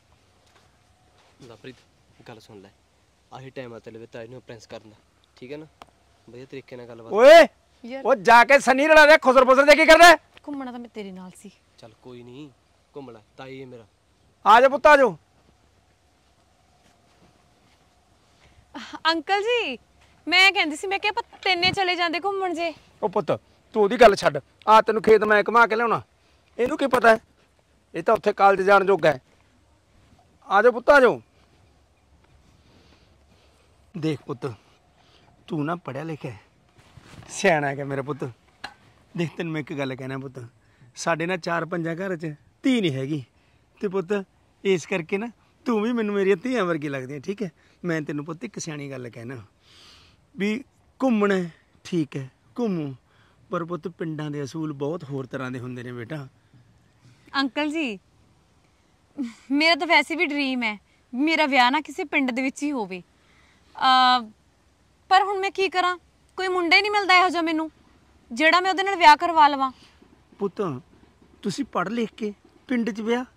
ਲਵਪ੍ਰੀਤ ਗੱਲ ਸੁਣ ਲੈ, ਆਹੀ ਟਾਈਮ ਆ ਤੇਰੇ ਤਾਏ ਨੂੰ ਪ੍ਰਿੰਸ ਕਰਨ ਦਾ, ਠੀਕ ਹੈ ਨਾ? ਵਧੀਆ ਤਰੀਕੇ ਨਾਲ ਗੱਲਬਾਤ। ਓਏ ਉਹ ਜਾ ਕੇ ਸੰਨੀ ਰਲਾ ਦੇ ਖੁਸਰ ਫੁਸਰ ਦੇ ਕੀ ਕਰਦਾ ਹੈ? ਘੁੰਮਣਾ ਤਾਂ ਮੈਂ ਤੇਰੇ ਨਾਲ ਸੀ। ਚੱਲ ਕੋਈ ਨਹੀਂ ਘੁੰਮ ਲੈ, ਤਾਈ ਹੈ ਮੇਰਾ। ਆ ਜਾ ਪੁੱਤ ਆ ਜਾ। ਅੰਕਲ ਜੀ ਮੈਂ ਕਹਿੰਦੀ ਸੀ, ਮੈਂ ਕਿਹਾ ਆਪਾਂ ਤਿੰਨੇ ਚਲੇ ਜਾਂਦੇ ਘੁੰਮਣ ਜੇ। ਉਹ ਪੁੱਤ ਤੂੰ ਉਹਦੀ ਗੱਲ ਛੱਡ, ਆ ਤੈਨੂੰ ਖੇਤ ਮੈਂ ਘੁਮਾ ਕੇ ਲਿਆਉਣਾ, ਇਹਨੂੰ ਕੀ ਪਤਾ ਹੈ? ਇਹ ਤਾਂ ਉੱਥੇ ਕਾਲਜ ਜਾਣ ਜੋਗਾ ਹੈ। ਆ ਜਾ ਪੁੱਤ ਆ ਜਾ। ਦੇਖ ਪੁੱਤ ਤੂੰ ਨਾ ਪੜਿਆ ਲਿਖਿਆ ਸਿਆਣਾ ਹੈ ਮੇਰਾ ਪੁੱਤ। ਦੇਖ ਤੈਨੂੰ ਮੈਂ ਇੱਕ ਗੱਲ ਕਹਿਣਾ ਪੁੱਤ, ਸਾਡੇ ਨਾਲ ਚਾਰ ਪੰਜਾਂ ਘਰ 'ਚ ਧੀ ਨਹੀਂ ਹੈਗੀ ਤੇ ਪੁੱਤ ਇਸ ਕਰਕੇ ਨਾ ਤੂੰ ਵੀ ਮੈਨੂੰ ਮੇਰੀਆਂ ਧੀਆਂ ਵਰਗੀ ਲੱਗਦੀ ਹੈ, ਠੀਕ ਹੈ। ਮੈਂ ਤੈਨੂੰ ਪੁੱਤ ਇੱਕ ਸਿਆਣੀ ਗੱਲ ਕਹਿਣਾ ਵੀ ਘੁੰਮਣਾ ਠੀਕ ਹੈ ਘੁੰਮੋ, ਪਰ ਪੁੱਤ ਪਿੰਡਾਂ ਦੇ ਅਸੂਲ ਬਹੁਤ ਹੋਰ ਤਰ੍ਹਾਂ ਦੇ ਹੁੰਦੇ ਨੇ ਬੇਟਾ। ਅੰਕਲ ਜੀ ਮੇਰਾ ਤਾਂ ਵੈਸੇ ਵੀ ਡ੍ਰੀਮ ਹੈ ਮੇਰਾ ਵਿਆਹ ਨਾ ਕਿਸੇ ਪਿੰਡ ਦੇ ਵਿੱਚ ਹੀ ਹੋਵੇ, ਆ ਪਰ ਹੁਣ ਮੈਂ ਕੀ ਕਰਾਂ, ਕੋਈ ਮੁੰਡਾ ਹੀ ਨਹੀਂ ਮਿਲਦਾ ਇਹੋ ਜਿਹਾ ਮੈਨੂੰ ਜਿਹੜਾ ਮੈਂ ਉਹਦੇ ਨਾਲ ਵਿਆਹ ਕਰਵਾ ਲਵਾਂ। ਪੁੱਤ ਤੁਸੀਂ ਪੜ੍ਹ ਲਿਖ ਕੇ ਪਿੰਡ 'ਚ ਵਿਆਹ?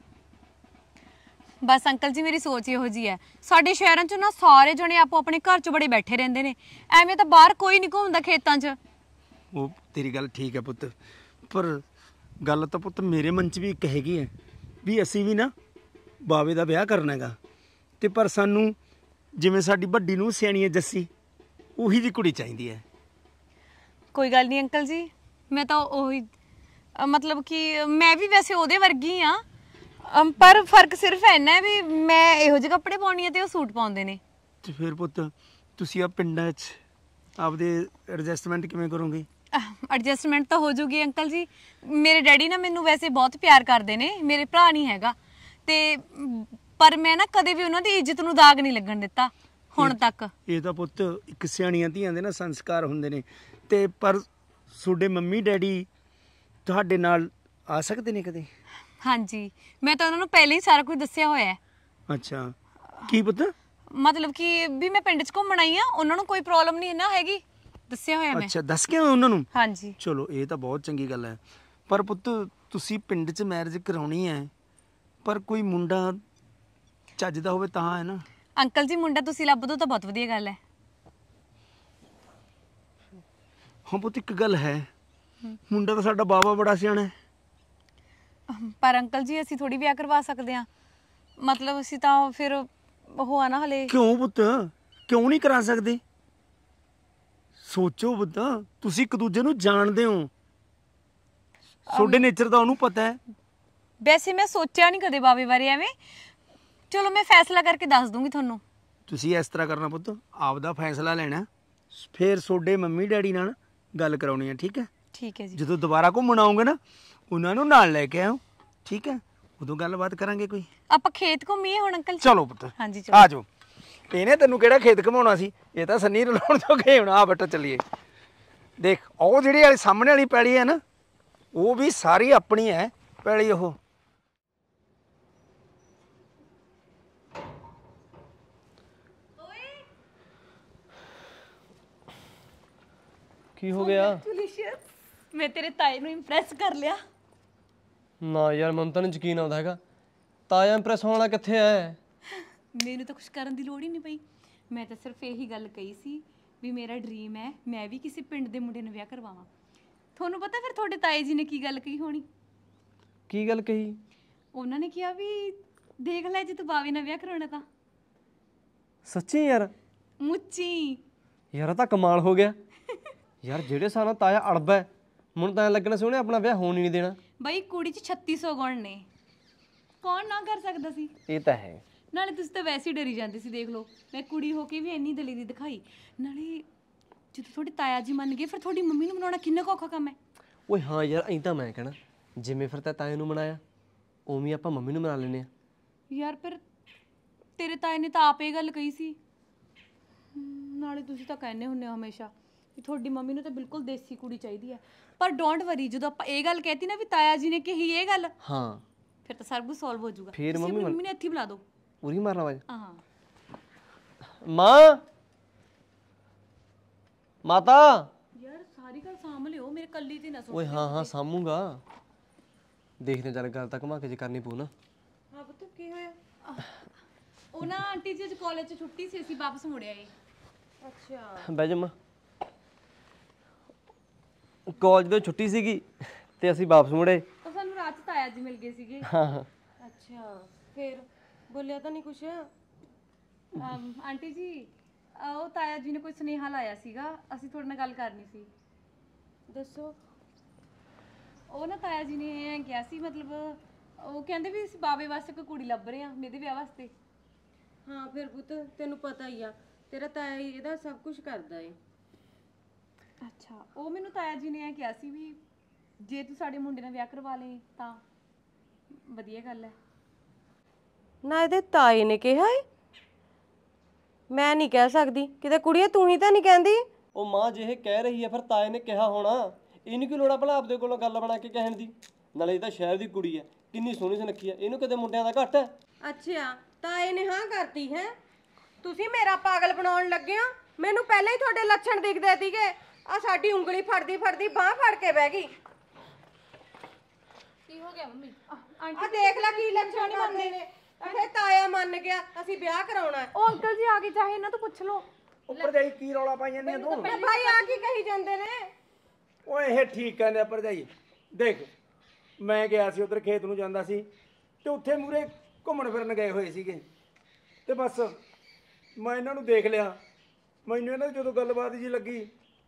ਬਸ ਅੰਕਲ ਜੀ ਮੇਰੀ ਸੋਚ ਇਹੋ ਜੀ ਹੈ, ਸਾਡੇ ਸ਼ਹਿਰਾਂ 'ਚ ਨਾ ਸਾਰੇ ਜਣੇ ਆਪੋ ਆਪਣੇ ਘਰ 'ਚ ਬੜੇ ਬੈਠੇ ਰਹਿੰਦੇ ਨੇ, ਐਵੇਂ ਤਾਂ ਬਾਹਰ ਕੋਈ ਨਹੀਂ ਘੁੰਮਦਾ ਖੇਤਾਂ 'ਚ। ਉਹ ਤੇਰੀ ਗੱਲ ਠੀਕ ਹੈ ਪੁੱਤ, ਪਰ ਗੱਲ ਤਾਂ ਪੁੱਤ ਮੇਰੇ ਮਨ 'ਚ ਵੀ ਇੱਕ ਹੈਗੀ ਹੈ ਵੀ ਅਸੀਂ ਵੀ ਨਾ ਬਾਵੇ ਦਾ ਵਿਆਹ ਕਰਨਾ ਹੈਗਾ, ਤੇ ਪਰ ਸਾਨੂੰ ਜਿਵੇਂ ਸਾਡੀ ਵੱਡੀ ਨੂੰ ਸਿਆਣੀ ਹੈ ਜੱਸੀ, ਉਹੀ ਜੀ ਕੁੜੀ ਚਾਹੀਦੀ ਹੈ। ਕੋਈ ਗੱਲ ਨਹੀਂ ਅੰਕਲ ਜੀ, ਮੈਂ ਤਾਂ ਉਹੀ ਅ, ਮਤਲਬ ਕਿ ਮੈਂ ਵੀ ਵੈਸੇ ਉਹਦੇ ਵਰਗੀ ਆ, ਪਰ ਫਰਕ ਸਿਰਫ ਇੰਨਾ ਹੈ ਵੀ ਮੈਂ ਇਹੋ ਜਿਹੇ ਕੱਪੜੇ ਪਾਉਣੀ ਆ ਤੇ ਉਹ ਸੂਟ ਪਾਉਂਦੇ ਨੇ। ਤੇ ਫਿਰ ਪੁੱਤ ਤੁਸੀਂ ਆ ਪਿੰਡਾਂ 'ਚ ਆਪਦੇ ਐਡਜਸਟਮੈਂਟ ਕਿਵੇਂ ਕਰੋਗੇ? ਐਡਜਸਟਮੈਂਟ ਤਾਂ ਹੋ ਜੂਗੀ ਅੰਕਲ ਜੀ, ਮੇਰੇ ਡੈਡੀ ਨਾ ਮੈਨੂੰ ਵੈਸੇ ਬਹੁਤ ਪਿਆਰ ਕਰਦੇ ਨੇ, ਮੇਰੇ ਭਰਾ ਨਹੀਂ ਹੈਗਾ ਤੇ ਪਰ ਮੈਂ ਨਾ ਕਦੇ ਵੀ ਉਹਨਾਂ ਦੀ ਇੱਜ਼ਤ ਨੂੰ ਦਾਗ ਨਹੀਂ ਲੱਗਣ ਦਿੱਤਾ ਹੁਣ ਤੱਕ। ਇਹ ਤਾਂ ਪੁੱਤ ਇੱਕ ਸਿਆਣੀਆਂ ਧੀਆਂ ਦੇ ਨਾ ਸੰਸਕਾਰ ਹੁੰਦੇ ਨੇ, ਤੇ ਪਰ ਤੁਹਾਡੇ ਮੰਮੀ ਡੈਡੀ ਤੁਹਾਡੇ ਨਾਲ ਆ ਸਕਦੇ ਨੇ ਕਦੇ? ਹਾਂਜੀ ਮੈਂ ਤਾਂ ਉਹਨਾਂ ਨੂੰ ਪਹਿਲਾਂ ਹੀ ਸਾਰਾ ਕੁਝ ਦੱਸਿਆ ਹੋਇਆ ਹੈ। ਅੱਛਾ ਕੀ ਪੁੱਤ? ਮਤਲਬ ਕਿ ਵੀ ਮੈਂ ਪਿੰਡ 'ਚ ਘੁੰਮਣ ਆਈ ਆ, ਉਹਨਾਂ ਨੂੰ ਕੋਈ ਪ੍ਰੋਬਲਮ ਨਹੀਂ ਨਾ ਹੈਗੀ, ਦੱਸਿਆ ਹੋਇਆ ਮੈਂ। ਅੱਛਾ ਦੱਸ ਕੇ ਉਹਨਾਂ ਨੂੰ? ਹਾਂਜੀ ਚਲੋ ਇਹ ਤਾਂ ਬਹੁਤ ਚੰਗੀ ਗੱਲ ਹੈ, ਪਰ ਪੁੱਤ ਤੁਸੀਂ ਪਿੰਡ 'ਚ ਮੈਰਿਜ ਕਰਾਉਣੀ ਹੈ, ਪਰ ਕੋਈ ਮੁੰਡਾ ਚੱਜ ਦਾ ਹੋਵੇ ਤਾਂ ਹੈ ਨਾ। ਅੰਕਲ ਜੀ ਮੁੰਡਾ ਤੁਸੀਂ ਲੱਭ ਦੋ ਤਾਂ ਬਹੁਤ ਵਧੀਆ ਗੱਲ ਹੈ। ਹਾਂ ਪੁੱਤ ਇੱਕ ਗੱਲ ਹੈ, ਮੁੰਡਾ ਤਾਂ ਸਾਡਾ ਬਾਬਾ ਬੜਾ ਸਿਆਣਾ ਹੈ। ਪਰ ਅੰਕਲ ਜੀ ਅਸੀਂ ਥੋੜੀ ਵਿਆਹ ਕਰਵਾ ਸਕਦੇ ਆ, ਮਤਲਬ ਅਸੀਂ ਤਾਂ ਫਿਰ ਉਹ ਆ ਨਾ ਹਲੇ। ਕਿਉਂ ਪੁੱਤ ਕਿਉਂ ਨਹੀਂ ਕਰਾ ਸਕਦੇ? ਸੋਚੋ ਪੁੱਤ, ਤੁਸੀਂ ਇੱਕ ਦੂਜੇ ਨੂੰ ਜਾਣਦੇ ਹੋ, ਤੁਹਾਡੇ ਨੇਚਰ ਦਾ ਉਹਨੂੰ ਪਤਾ ਹੈ। ਵੈਸੇ ਮੈਂ ਸੋਚਿਆ ਨਹੀਂ ਕਦੇ ਬਾਵੇ ਬਾਰੇ ਐਵੇਂ, ਚਲੋ ਮੈਂ ਫੈਸਲਾ ਕਰਕੇ ਦੱਸ ਦੂੰਗੀ ਤੁਹਾਨੂੰ। ਤੁਸੀਂ ਇਸ ਤਰ੍ਹਾਂ ਕਰਨਾ ਪੁੱਤ, ਆਪਦਾ ਫੈਸਲਾ ਲੈਣਾ, ਫਿਰ ਤੁਹਾਡੇ ਮੰਮੀ ਡੈਡੀ ਨਾਲ ਗੱਲ ਕਰਾਉਣੀ ਹੈ, ਠੀਕ ਹੈ? ਠੀਕ ਹੈ ਜੀ। ਜਦੋਂ ਦੁਬਾਰਾ ਘੁੰਮਣ ਆਉਂਗੇ ਨਾ ਉਹਨਾਂ ਨੂੰ ਨਾਲ ਲੈ ਕੇ ਆਓ, ਠੀਕ ਹੈ? ਉਦੋਂ ਗੱਲਬਾਤ ਕਰਾਂਗੇ ਕੋਈ। ਆਪਾਂ ਖੇਤ ਘੁੰਮੀਏ ਹੁਣ ਅੰਕਲ ਜੀ? ਚਲੋ ਪੁੱਤ ਹਾਂਜੀ ਚਲੋ ਆ ਜਾਓ। ਇਹਨੇ ਤੈਨੂੰ ਕਿਹੜਾ ਖੇਤ ਘਮਾਉਣਾ ਸੀ, ਇਹ ਤਾਂ ਸੰਨੀ ਰਲਾਉਣ ਤੋਂ ਗਏ ਹੁਣ। ਆ ਬੇਟਾ ਚੱਲੀਏ। ਦੇਖ ਉਹ ਜਿਹੜੀ ਵਾਲੀ ਸਾਹਮਣੇ ਵਾਲੀ ਪੈਲੀ ਹੈ ਨਾ, ਉਹ ਵੀ ਸਾਰੀ ਆਪਣੀ ਹੈ ਪੈਲੀ। ਉਹ ਕੀ ਹੋ ਗਿਆ? ਮੈਂ ਤੇਰੇ ਤਾਏ ਨੂੰ ਇੰਪ੍ਰੈਸ ਕਰ ਲਿਆ। ਨਾ ਯਾਰ ਮੈਨੂੰ ਤਾਂ ਨਹੀਂ ਯਕੀਨ ਆਉਂਦਾ ਹੈਗਾ, ਤਾਇਆ ਇੰਪ੍ਰੈਸ ਹੋਣ ਵਾਲਾ ਕਿੱਥੇ ਐ? ਮੈਨੂੰ ਤਾਂ ਕੁਝ ਕਰਨ ਦੀ ਲੋੜ ਹੀ ਨਹੀਂ ਪਈ, ਮੈਂ ਤਾਂ ਸਿਰਫ ਇਹੀ ਗੱਲ ਕਹੀ ਸੀ ਵੀ ਮੇਰਾ ਡ੍ਰੀਮ ਹੈ ਮੈਂ ਵੀ ਕਿਸੇ ਪਿੰਡ ਦੇ ਮੁੰਡੇ ਨੂੰ ਵਿਆਹ ਕਰਵਾਵਾਂ। ਤੁਹਾਨੂੰ ਪਤਾ ਫਿਰ ਤੁਹਾਡੇ ਤਾਏ ਜੀ ਨੇ ਕੀ ਗੱਲ ਕਹੀ ਹੋਣੀ? ਕੀ ਗੱਲ ਕਹੀ? ਉਹਨਾਂ ਨੇ ਕਿਹਾ ਵੀ ਦੇਖ ਲੈ ਜੇ ਤੂੰ ਬਾਵੇ ਨਾਲ ਵਿਆਹ ਕਰਾਉਣਾ ਤਾਂ। ਸੱਚੀ ਯਾਰ? ਮੁੱਚੀ ਯਾਰ ਇਹ ਤਾਂ ਕਮਾਲ ਹੋ ਗਿਆ ਯਾਰ, ਜਿਹੜੇ ਹਿਸਾਬ ਨਾਲ ਤਾਇਆ ਅੜਬਾ ਹੈ, ਮੈਨੂੰ ਤਾਂ ਐਂ ਲੱਗਣਾ ਸੀ ਉਹਨੇ ਆਪਣਾ ਵਿਆਹ ਹੋਣ ਹੀ ਨਹੀਂ ਦੇਣਾ। ਬਈ ਕੁੜੀ 'ਚ ਛੱਤੀ ਸੌ ਗੁਣ ਨੇ, ਕੌਣ ਨਾ ਕਰ ਸਕਦਾ ਸੀ? ਇਹ ਤਾਂ ਹੈ। ਨਾਲੇ ਤੁਸੀਂ ਤਾਂ ਵੈਸੇ ਹੀ ਡਰੀ ਜਾਂਦੇ ਸੀ, ਦੇਖ ਲਓ ਮੈਂ ਕੁੜੀ ਹੋ ਕੇ ਵੀ ਇੰਨੀ ਦਲੇਰੀ ਦਿਖਾਈ। ਨਾਲੇ ਜਦੋਂ ਤੁਹਾਡੇ ਤਾਇਆ ਜੀ ਮੰਨ ਗਏ, ਫਿਰ ਤੁਹਾਡੀ ਮੰਮੀ ਨੂੰ ਮਨਾਉਣਾ ਕਿੰਨਾ ਕੁ ਔਖਾ ਕੰਮ ਹੈ। ਓਏ ਹਾਂ ਯਾਰ ਐਂ ਤਾਂ ਮੈਂ ਕਹਿਣਾ, ਜਿਵੇਂ ਫਿਰ ਤਾਂ ਤਾਏ ਨੂੰ ਮਨਾਇਆ ਉਵੇਂ ਆਪਾਂ ਮੰਮੀ ਨੂੰ ਮਨਾ ਲੈਂਦੇ ਆ। ਯਾਰ ਫਿਰ ਤੇਰੇ ਤਾਏ ਨੇ ਤਾਂ ਆਪ ਇਹ ਗੱਲ ਕਹੀ ਸੀ। ਨਾਲੇ ਤੁਸੀਂ ਤਾਂ ਕਹਿੰਦੇ ਹੁੰਦੇ ਹੋ ਹਮੇਸ਼ਾ ਕਿ ਤੁਹਾਡੀ ਮੰਮੀ ਨੂੰ ਤਾਂ ਬਿਲਕੁਲ ਦੇਸੀ ਕੁੜੀ ਚਾਹੀਦੀ ਹੈ, ਪਰ ਡੋਂਟ ਵਰੀ, ਜਦੋਂ ਆਪਾਂ ਇਹ ਗੱਲ ਕਹਿਤੀ ਨਾ ਵੀ ਤਾਇਆ ਜੀ ਨੇ ਕਹੀ ਇਹ ਗੱਲ, ਹਾਂ ਫਿਰ ਤਾਂ ਸਭ ਕੁਝ ਸੋਲਵ ਹੋ ਜਾਊਗਾ। ਫਿਰ ਤੁਸੀਂ ਮੰਮੀ ਮੰਮੀ ਨੇ ਇੱਥੇ ਬੁਲਾ ਦਿਓ। ਉਰੀ ਮਾਰਨਾ ਆਵਾਜ਼। ਹਾਂ ਮਾਂ, ਮਾਤਾ। ਯਾਰ ਸਾਰੀ ਗੱਲ ਸਾਂਭ ਲਿਓ, ਮੇਰੇ ਕੱਲੀ ਤੇ ਨਾ ਸੋਚ। ਓਏ ਹਾਂ ਹਾਂ ਸਾਂਭੂਗਾ, ਦੇਖਦੇ ਚੱਲ ਗੱਲ ਤਾਂ ਘੁਮਾ ਕੇ ਜੇ ਕਰਨੀ ਪਊ ਨਾ। ਹਾਂ ਪੁੱਤ ਕੀ ਹੋਇਆ? ਉਹ ਨਾ ਆਂਟੀ ਜੀ ਅੱਜ ਕਾਲਜ 'ਚ ਛੁੱਟੀ ਸੀ, ਅਸੀਂ ਵਾਪਸ ਮੁੜ ਆਏ। ਅੱਛਾ ਬਹਿ ਜਾ ਮਾਂ। ਕਾਲਜ ਤੋਂ ਛੁੱਟੀ ਸੀਗੀ ਤੇ ਅਸੀਂ ਵਾਪਸ ਮੁੜੇ। ਉਹ ਸਾਨੂੰ ਰਾਤ ਚ ਤਾਇਆ ਜੀ ਮਿਲ ਗਏ ਸੀਗੇ। ਹਾਂ ਹਾਂ ਅੱਛਾ ਫਿਰ ਬੋਲਿਆ ਤਾਂ ਨਹੀਂ ਕੁਛ? ਅਮ, ਆਂਟੀ ਜੀ ਅਹ ਉਹ ਤਾਇਆ ਜੀ ਨੇ ਕੋਈ ਸੁਨੇਹਾ ਲਾਇਆ ਸੀਗਾ, ਅਸੀਂ ਤੁਹਾਡੇ ਨਾਲ ਗੱਲ ਕਰਨੀ ਸੀ। ਦੱਸੋ। ਉਹ ਨਾ ਤਾਇਆ ਜੀ ਨੇ ਐਂ ਕਿਹਾ ਸੀ, ਮਤਲਬ ਉਹ ਕਹਿੰਦੇ ਵੀ ਅਸੀਂ ਬਾਬੇ ਵਾਸਤੇ ਕੋਈ ਕੁੜੀ ਲੱਭ ਰਹੇ ਆ ਮੇਰੇ ਵਿਆਹ ਵਾਸਤੇ। ਹਾਂ ਫਿਰ ਪੁੱਤ ਤੈਨੂੰ ਪਤਾ ਹੀ ਆ, ਤੇਰਾ ਤਾਇਆ ਹੀ ਇਹਦਾ ਸਭ ਕੁਝ ਕਰਦਾ ਏ। ਅੱਛਾ, ਉਹ ਮੈਨੂੰ ਤਾਇਆ ਜੀ ਨੇ ਐਂ ਕਿਹਾ ਸੀ ਵੀ ਜੇ ਤੂੰ ਸਾਡੇ ਮੁੰਡੇ ਨਾਲ ਵਿਆਹ ਕਰਵਾ ਲੇ ਤਾਂ ਵਧੀਆ ਗੱਲ ਹੈ। ਨਾ ਇਹਦੇ ਤਾਏ ਨੇ ਕਿਹਾ ਏ? ਮੈਂ ਨਹੀਂ ਕਹਿ ਸਕਦੀ, ਕਿਤੇ ਕੁੜੀਏ ਤੂੰ ਹੀ ਤਾਂ ਨਹੀਂ ਕਹਿੰਦੀ? ਉਹ ਮਾਂ ਜੇ ਇਹ ਕਹਿ ਰਹੀ ਹੈ ਫਿਰ ਤਾਏ ਨੇ ਕਿਹਾ ਹੋਣਾ। ਇਹਨੂੰ ਕੀ ਲੋੜ ਆ ਭਲਾ ਆਪਦੇ ਕੋਲੋਂ ਗੱਲ ਬਣਾ ਕੇ ਕਹਿਣ ਦੀ? ਨਾਲੇ ਇਹ ਤਾਂ ਸ਼ਹਿਰ ਦੀ ਕੁੜੀ ਹੈ, ਕਿੰਨੀ ਸੋਹਣੀ ਸੁਨੱਖੀ ਹੈ, ਇਹਨੂੰ ਕਿਤੇ ਮੁੰਡਿਆਂ ਦਾ ਘੱਟ ਹੈ? ਅੱਛਾ ਤਾਏ ਨੇ ਹਾਂ ਕਰਤੀ ਹੈ? ਤੁਸੀਂ ਮੇਰਾ ਪਾਗਲ ਬਣਾਉਣ ਲੱਗੇ ਹੋ। ਮੈਨੂੰ ਪਹਿਲਾਂ ਹੀ ਤੁਹਾਡੇ ਲੱਛਣ ਦਿਖਦੇ ਸੀਗੇ। ਆ ਸਾਡੀ ਉਂਗਲੀ ਫੜਦੀ ਫੜਦੀ ਬਾਹ ਫੜ ਕੇ ਬਹਿ ਗਈ। ਕੀ ਹੋ ਗਿਆ ਮੰਮੀ? ਆ ਦੇਖ ਲੈ ਕੀ ਲੱਛਣ ਕਰਦੇ ਨੇ। ਅਰੇ ਤਾਇਆ ਮੰਨ ਗਿਆ ਅਸੀਂ ਵਿਆਹ ਕਰਾਉਣਾ ਹੈ। ਉਹ ਅੰਕਲ ਜੀ ਆ ਗਏ, ਚਾਹੇ ਇਹਨਾਂ ਤੋਂ ਪੁੱਛ ਲਓ। ਉੱਪਰ ਜਾਈ ਕੀ ਰੌਲਾ ਪਾਈ ਜਾਂਦੀ ਆ ਤੂੰ? ਤੇ ਭਾਈ ਆ ਕੀ ਕਹੀ ਜਾਂਦੇ ਨੇ? ਓਏ ਇਹ ਠੀਕ ਕਹਿੰਦੇ ਆ ਭਰਜਾਈ। ਦੇਖ ਮੈਂ ਗਿਆ ਸੀ ਉਧਰ ਖੇਤ ਨੂੰ ਜਾਂਦਾ ਸੀ ਤੇ ਉੱਥੇ ਮੂਰੇ ਘੁੰਮਣ ਫਿਰਨ ਗਏ ਹੋਏ ਸੀਗੇ ਤੇ ਬਸ ਮੈਂ ਇਹਨਾਂ ਨੂੰ ਦੇਖ ਲਿਆ। ਮੈਨੂੰ ਇਹਨਾਂ ਦੀ ਜਦੋਂ ਗੱਲਬਾਤ ਜੀ ਲੱਗੀ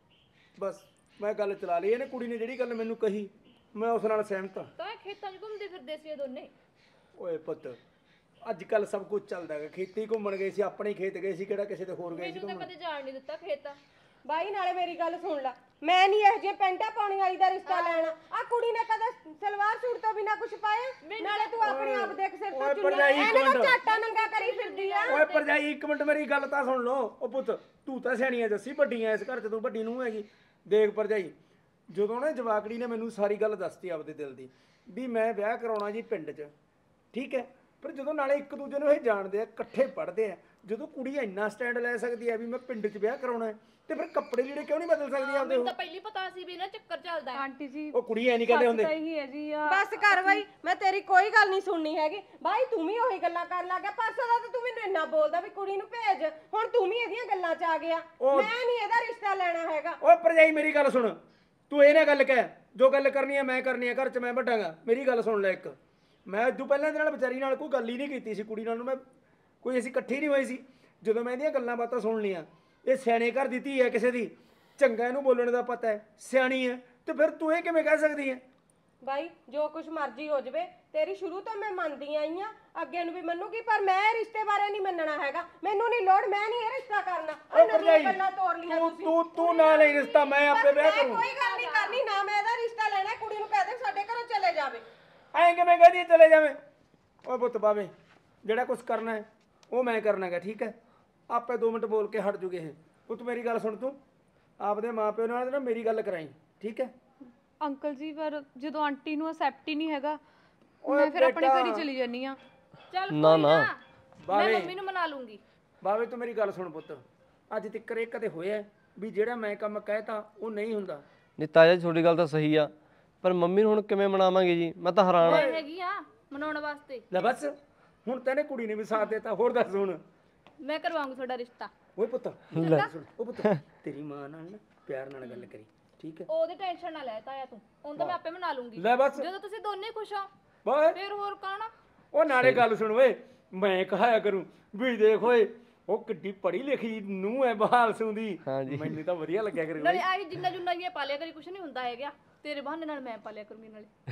ਬਸ ਮੈਂ ਗੱਲ ਚਲਾ ਲਈ। ਇਹਨੇ ਕੁੜੀ ਨੇ ਜਿਹੜੀ ਗੱਲ ਮੈਨੂੰ ਕਹੀ ਮੈਂ ਉਸ ਨਾਲ ਸਹਿਮਤ ਹਾਂ। ਤਾਂ ਖੇਤਾਂ 'ਚ ਘੁੰਮਦੇ ਫਿਰਦੇ ਸੀ ਇਹ ਦੋਨੇ। ਓਏ ਪੁੱਤ ਅੱਜ ਕੱਲ ਸਭ ਕੁਝ ਚੱਲਦਾ ਹੈਗਾ। ਖੇਤੀ ਘੁੰਮਣ ਗਏ ਸੀ, ਆਪਣੇ ਖੇਤ ਗਏ ਸੀ, ਕਿਹੜਾ ਕਿਸੇ ਦੇ ਹੋਰ ਗਏ ਸੀ ਮੈਨੂੰ ਤਾਂ ਘੁੰਮਣ। ਕਦੇ ਜਾਣ ਨਹੀਂ ਦਿੱਤਾ ਖੇਤ। ਬਾਈ ਨਾਲੇ ਮੇਰੀ ਗੱਲ ਸੁਣ ਲੈ, ਮੈਂ ਨਹੀਂ ਇਹੋ ਜਿਹੇ ਪੈਂਟਾ ਪਾਉਣੀ ਵਾਲੀ ਦਾ ਰਿਸ਼ਤਾ ਲੈਣਾ। ਆ ਕੁੜੀ ਨੇ ਕਦੇ ਸਲਵਾਰ ਸੂਟ ਤੋਂ ਬਿਨਾ ਕੁਝ ਪਾਇਆ? ਨਾਲੇ ਤੂੰ ਆਪਣੇ ਆਪ ਦੇਖ ਸਿਰ ਤੋਂ ਓਏ ਚੁੰਨੀ ਭਰਜਾਈ ਇੱਕ ਇਹਨੇ ਤਾਂ ਮਿੰਟ। ਝਾਟਾ ਨੰਗਾ ਕਰੀ ਫਿਰਦੀ ਆ। ਓਏ ਭਰਜਾਈ ਇੱਕ ਮਿੰਟ ਮੇਰੀ ਗੱਲ ਤਾਂ ਸੁਣ ਲਓ। ਉਹ ਪੁੱਤ ਤੂੰ ਤਾਂ ਸਿਆਣੀ ਐ ਜੱਸੀ, ਵੱਡੀ ਐ ਇਸ ਘਰ 'ਚ, ਤੂੰ ਵੱਡੀ ਨੂੰ ਹੈਗੀ। ਦੇਖ ਭਰਜਾਈ ਜਦੋਂ ਨਾ ਜਵਾਕੜੀ ਨੇ ਮੈਨੂੰ ਸਾਰੀ ਗੱਲ ਦੱਸਤੀ ਆਪਦੇ ਦਿਲ ਦੀ ਵੀ ਮੈਂ ਵਿਆਹ ਕਰਾਉਣਾ ਜੀ ਪਿੰਡ 'ਚ, ਠੀਕ ਹੈ। ਪਰ ਜਦੋਂ ਨਾਲੇ ਇੱਕ ਦੂਜੇ ਨੂੰ ਇਹ ਜਾਣਦੇ ਆ, ਇਕੱਠੇ ਪੜ੍ਹਦੇ ਆ, ਜਦੋਂ ਕੁੜੀ ਇੰਨਾ ਸਟੈਂਡ ਲੈ ਸਕਦੀ ਹੈ ਵੀ ਮੈਂ ਪਿੰਡ 'ਚ ਵਿਆਹ ਕਰਾਉਣਾ ਹੈ ਤੇ ਫਿਰ ਕੱਪੜੇ ਜਿਹੜੇ ਕਿਉਂ ਨਹੀਂ ਬਦਲ ਸਕਦੀ ਆਪਦੇ? ਮੈਨੂੰ ਤਾਂ ਪਹਿਲੀ ਪਤਾ ਸੀ ਵੀ ਇਹਨਾਂ ਚੱਕਰ ਚੱਲਦਾ ਹੈ। ਆਂਟੀ ਜੀ ਉਹ ਕੁੜੀ ਐ ਨਹੀਂ ਕਹਿੰਦੇ ਹੁੰਦੇ। ਸਹੀ ਹੈ ਜੀ ਆ। ਬਸ ਕਰ ਬਾਈ, ਮੈਂ ਤੇਰੀ ਕੋਈ ਗੱਲ ਨਹੀਂ ਸੁਣਨੀ ਹੈਗੀ। ਬਾਈ ਤੂੰ ਵੀ ਉਹੀ ਗੱਲਾਂ ਕਰਨ ਲੱਗ ਗਿਆ। ਪਰਸੋਂ ਦਾ ਤਾਂ ਤੂੰ ਮੈਨੂੰ ਇੰਨਾ ਬੋਲਦਾ ਵੀ ਕੁੜੀ ਨੂੰ ਭੇਜ, ਹੁਣ ਤੂੰ ਵੀ ਇਹਦੀਆਂ ਗੱਲਾਂ 'ਚ ਆ ਗਿਆ। ਉਹ- ਮੈਂ ਨਹੀਂ ਇਹਦਾ ਰਿਸ਼ਤਾ ਲੈਣਾ ਹੈਗਾ। ਓਏ ਭਰਜਾਈ ਮੇਰੀ ਗੱਲ ਸੁਣ, ਤੂੰ ਇਹ ਨਾ ਗੱਲ ਕਹਿ ਜੋ ਗੱਲ ਕਰਨੀ ਹੈ ਮੈਂ ਕਰਨੀ ਹੈ, ਘਰ 'ਚ ਮੈਂ ਵੱਡਾਂਗਾ। ਮੇਰੀ ਗੱਲ ਸੁਣ ਲੈ ਇੱਕ, ਮੈਂ ਇਦੋਂ ਪਹਿਲਾਂ ਇਹਦੇ ਨਾਲ ਵਿਚਾਰੀ ਨਾਲ ਕੋਈ ਗੱਲ ਹੀ ਨਹੀਂ ਕੀਤੀ ਸੀ। ਕੁੜੀ ਨਾਲ ਨੂੰ ਮੈਂ ਕੋਈ ਅਸੀਂ ਇਕੱਠੇ ਨਹੀਂ ਹੋਏ ਸੀ। ਜਦੋਂ ਮੈਂ ਇਹਦੀਆਂ ਗੱਲਾਂ ਬਾਤਾਂ ਸੁਣ ਲਈਆਂ, ਇਹ ਸਿਆਣੇ ਘਰ ਦੀ ਧੀ ਹੈ ਕਿਸੇ ਦੀ, ਚੰਗਾ ਇਹਨੂੰ ਬੋਲਣ ਦਾ ਪਤਾ ਹੈ, ਸਿਆਣੀ ਹੈ, ਤੇ ਫਿਰ ਤੂੰ ਇਹ ਕਿਵੇਂ ਕਹਿ ਸਕਦੀ ਹੈ? ਬਾਈ ਜੋ ਕੁਛ ਮਰਜ਼ੀ ਹੋ ਜਵੇ, ਤੇਰੀ ਸ਼ੁਰੂ ਤੋਂ ਮੈਂ ਮੰਨਦੀ ਆਈ ਆ, ਅੱਗੇ ਨੂੰ ਵੀ ਮੰਨੂਗੀ, ਪਰ ਮੈਂ ਇਹ ਰਿਸ਼ਤੇ ਬਾਰੇ ਨਹੀਂ ਮੰਨਣਾ ਹੈਗਾ। ਮੈਨੂੰ ਨਹੀਂ ਲੋੜ, ਮੈਂ ਨਹੀਂ ਇਹ ਰਿਸ਼ਤਾ ਕਰਨਾ। ਓ ਇਹਨਾਂ ਦੀਆਂ ਭਰਜਾਈ ਗੱਲਾਂ ਤੋੜ ਲੀਆਂ ਤੂੰ ਤੁਸੀਂ। ਤੂੰ ਤੂੰ ਨਾ ਲਈ ਰਿਸ਼ਤਾ, ਮੈਂ ਆਪੇ ਵਿਆਹ ਮੈਂ ਕਰੂੰ। ਕੋਈ ਗੱਲ ਨਹੀਂ ਕਰਨੀ, ਨਾ ਮੈਂ ਇਹਦਾ ਰਿਸ਼ਤਾ ਲੈਣਾ। ਕੁੜੀ ਨੂੰ ਕਹਿ ਦੇ ਸਾਡੇ ਘਰੋਂ ਚਲੇ ਜਾਵੇ। ਐਂ ਕਿਵੇਂ ਕਹਦੀ ਚਲੇ ਜਾਵੇਂ? ਓਏ ਪੁੱਤ ਬਾਵੇ ਜਿਹੜਾ ਕੁਝ ਕਰਨਾ ਹੈ ਉਹ ਮੈਂ ਕਰਨਾ ਹੈਗਾ, ਠੀਕ ਹੈ। ਆਪੇ ਦੋ ਮਿੰਟ ਬੋਲ ਕੇ ਹਟ ਜੂਗੇ ਇਹ। ਪੁੱਤ ਮੇਰੀ ਗੱਲ ਸੁਣ, ਤੂੰ ਆਪਦੇ ਮਾਪਿਓ ਨਾਲ ਨਾ ਮੇਰੀ ਗੱਲ ਕਰਾਈ, ਠੀਕ ਹੈ। ਅੰਕਲ ਜੀ ਪਰ ਜਦੋਂ ਆਂਟੀ ਨੂੰ ਅਸੈਪਟ ਹੀ ਨਹੀਂ ਹੈਗਾ, ਓਏ ਮੈਂ ਫਿਰ ਆਪਣੇ ਬੇਟਾ। ਘਰ ਹੀ ਚਲੀ ਜਾਨੀ ਆ। ਚੱਲ ਨਾ ਕੋਈ ਨਾ ਨਾ, ਮੈਂ ਬਾਵੇ ਮੰਮੀ ਨੂੰ ਮਨਾ ਲੂੰਗੀ। ਬਾਵੇ ਤੂੰ ਮੇਰੀ ਗੱਲ ਸੁਣ ਪੁੱਤ, ਅੱਜ ਤੱਕ ਇਹ ਕਦੇ ਹੋਇਆ ਵੀ ਜਿਹੜਾ ਮੈਂ ਕੰਮ ਕਹਿਤਾ ਉਹ ਨਹੀਂ ਹੁੰਦਾ? ਨਹੀਂ ਤਾਇਆ ਜੀ ਤੁਹਾਡੀ ਗੱਲ ਤਾਂ ਸਹੀ ਆ, ਪਰ ਮੰਮੀ ਨੂੰ ਹੁਣ ਕਿਵੇਂ ਮਨਾਵਾਂਗੇ ਜੀ? ਮੈਂ ਤਾਂ ਹੈਰਾਨ ਆ। ਮੈਂ ਹੈਗੀ ਆ ਮਨਾਉਣ ਵਾਸਤੇ। ਲੈ ਬਸ ਹੁਣ ਤੈਨੇ ਕੁੜੀ ਨੇ ਵੀ ਸਾਥ ਦਿੱਤਾ, ਹੋਰ ਦੱਸ ਹੁਣ। ਮੈਂ ਕਰਵਾਉਂਗੀ ਤੁਹਾਡਾ ਰਿਸ਼ਤਾ। ਓਏ ਪੁੱਤ ਮੇਰੀ ਗੱਲ ਸੁਣ, ਉਹ ਪੁੱਤ ਤੇਰੀ ਮਾਂ ਨਾਲ ਨਾ ਪਿਆਰ ਨਾਲ ਗੱਲ ਕਰੀ, ਠੀਕ ਹੈ। ਉਹਦੀ ਟੈਨਸ਼ਨ ਨਾ ਲੈ ਤਾਇਆ ਤੂੰ, ਉਹਨੂੰ ਤਾਂ ਮੈਂ ਆਪੇ ਮਨਾ ਲੂੰਗੀ। ਲੈ ਬਸ ਜਦੋਂ ਤੁਸੀਂ ਦੋਨੇ ਖੁਸ਼ ਹੋ ਬਾਏ। ਫਿਰ ਹੋਰ ਕੌਣ? ਉਹ ਨਾਲੇ ਗੱਲ ਸੁਣ ਓਏ, ਮੈਂ ਕਹਾਇਆ ਕਰੂੰ ਵੀ ਦੇਖ ਓਏ ਉਹ ਕਿੱਡੀ ਪੜ੍ਹੀ ਲਿਖੀ ਨੂੰ ਹੈ ਬਹਾਲ ਸੁੰਦੀ, ਮੈਨੂੰ ਤਾਂ ਵਧੀਆ ਲੱਗਿਆ ਕਰੂ। ਨਾਲੇ ਆਹੀ ਜਿੰਨਾ ਜੁੰਨਾ ਇਹ ਪਾਲਿਆ ਕਰੀ, ਕੁਛ ਨਹੀਂ ਹੁੰਦਾ ਹੈਗਾ। ਤੇਰੇ ਬਹਾਨੇ ਨਾਲ ਮੈਂ ਪਾਲਿਆ ਕਰੂੰਗੀ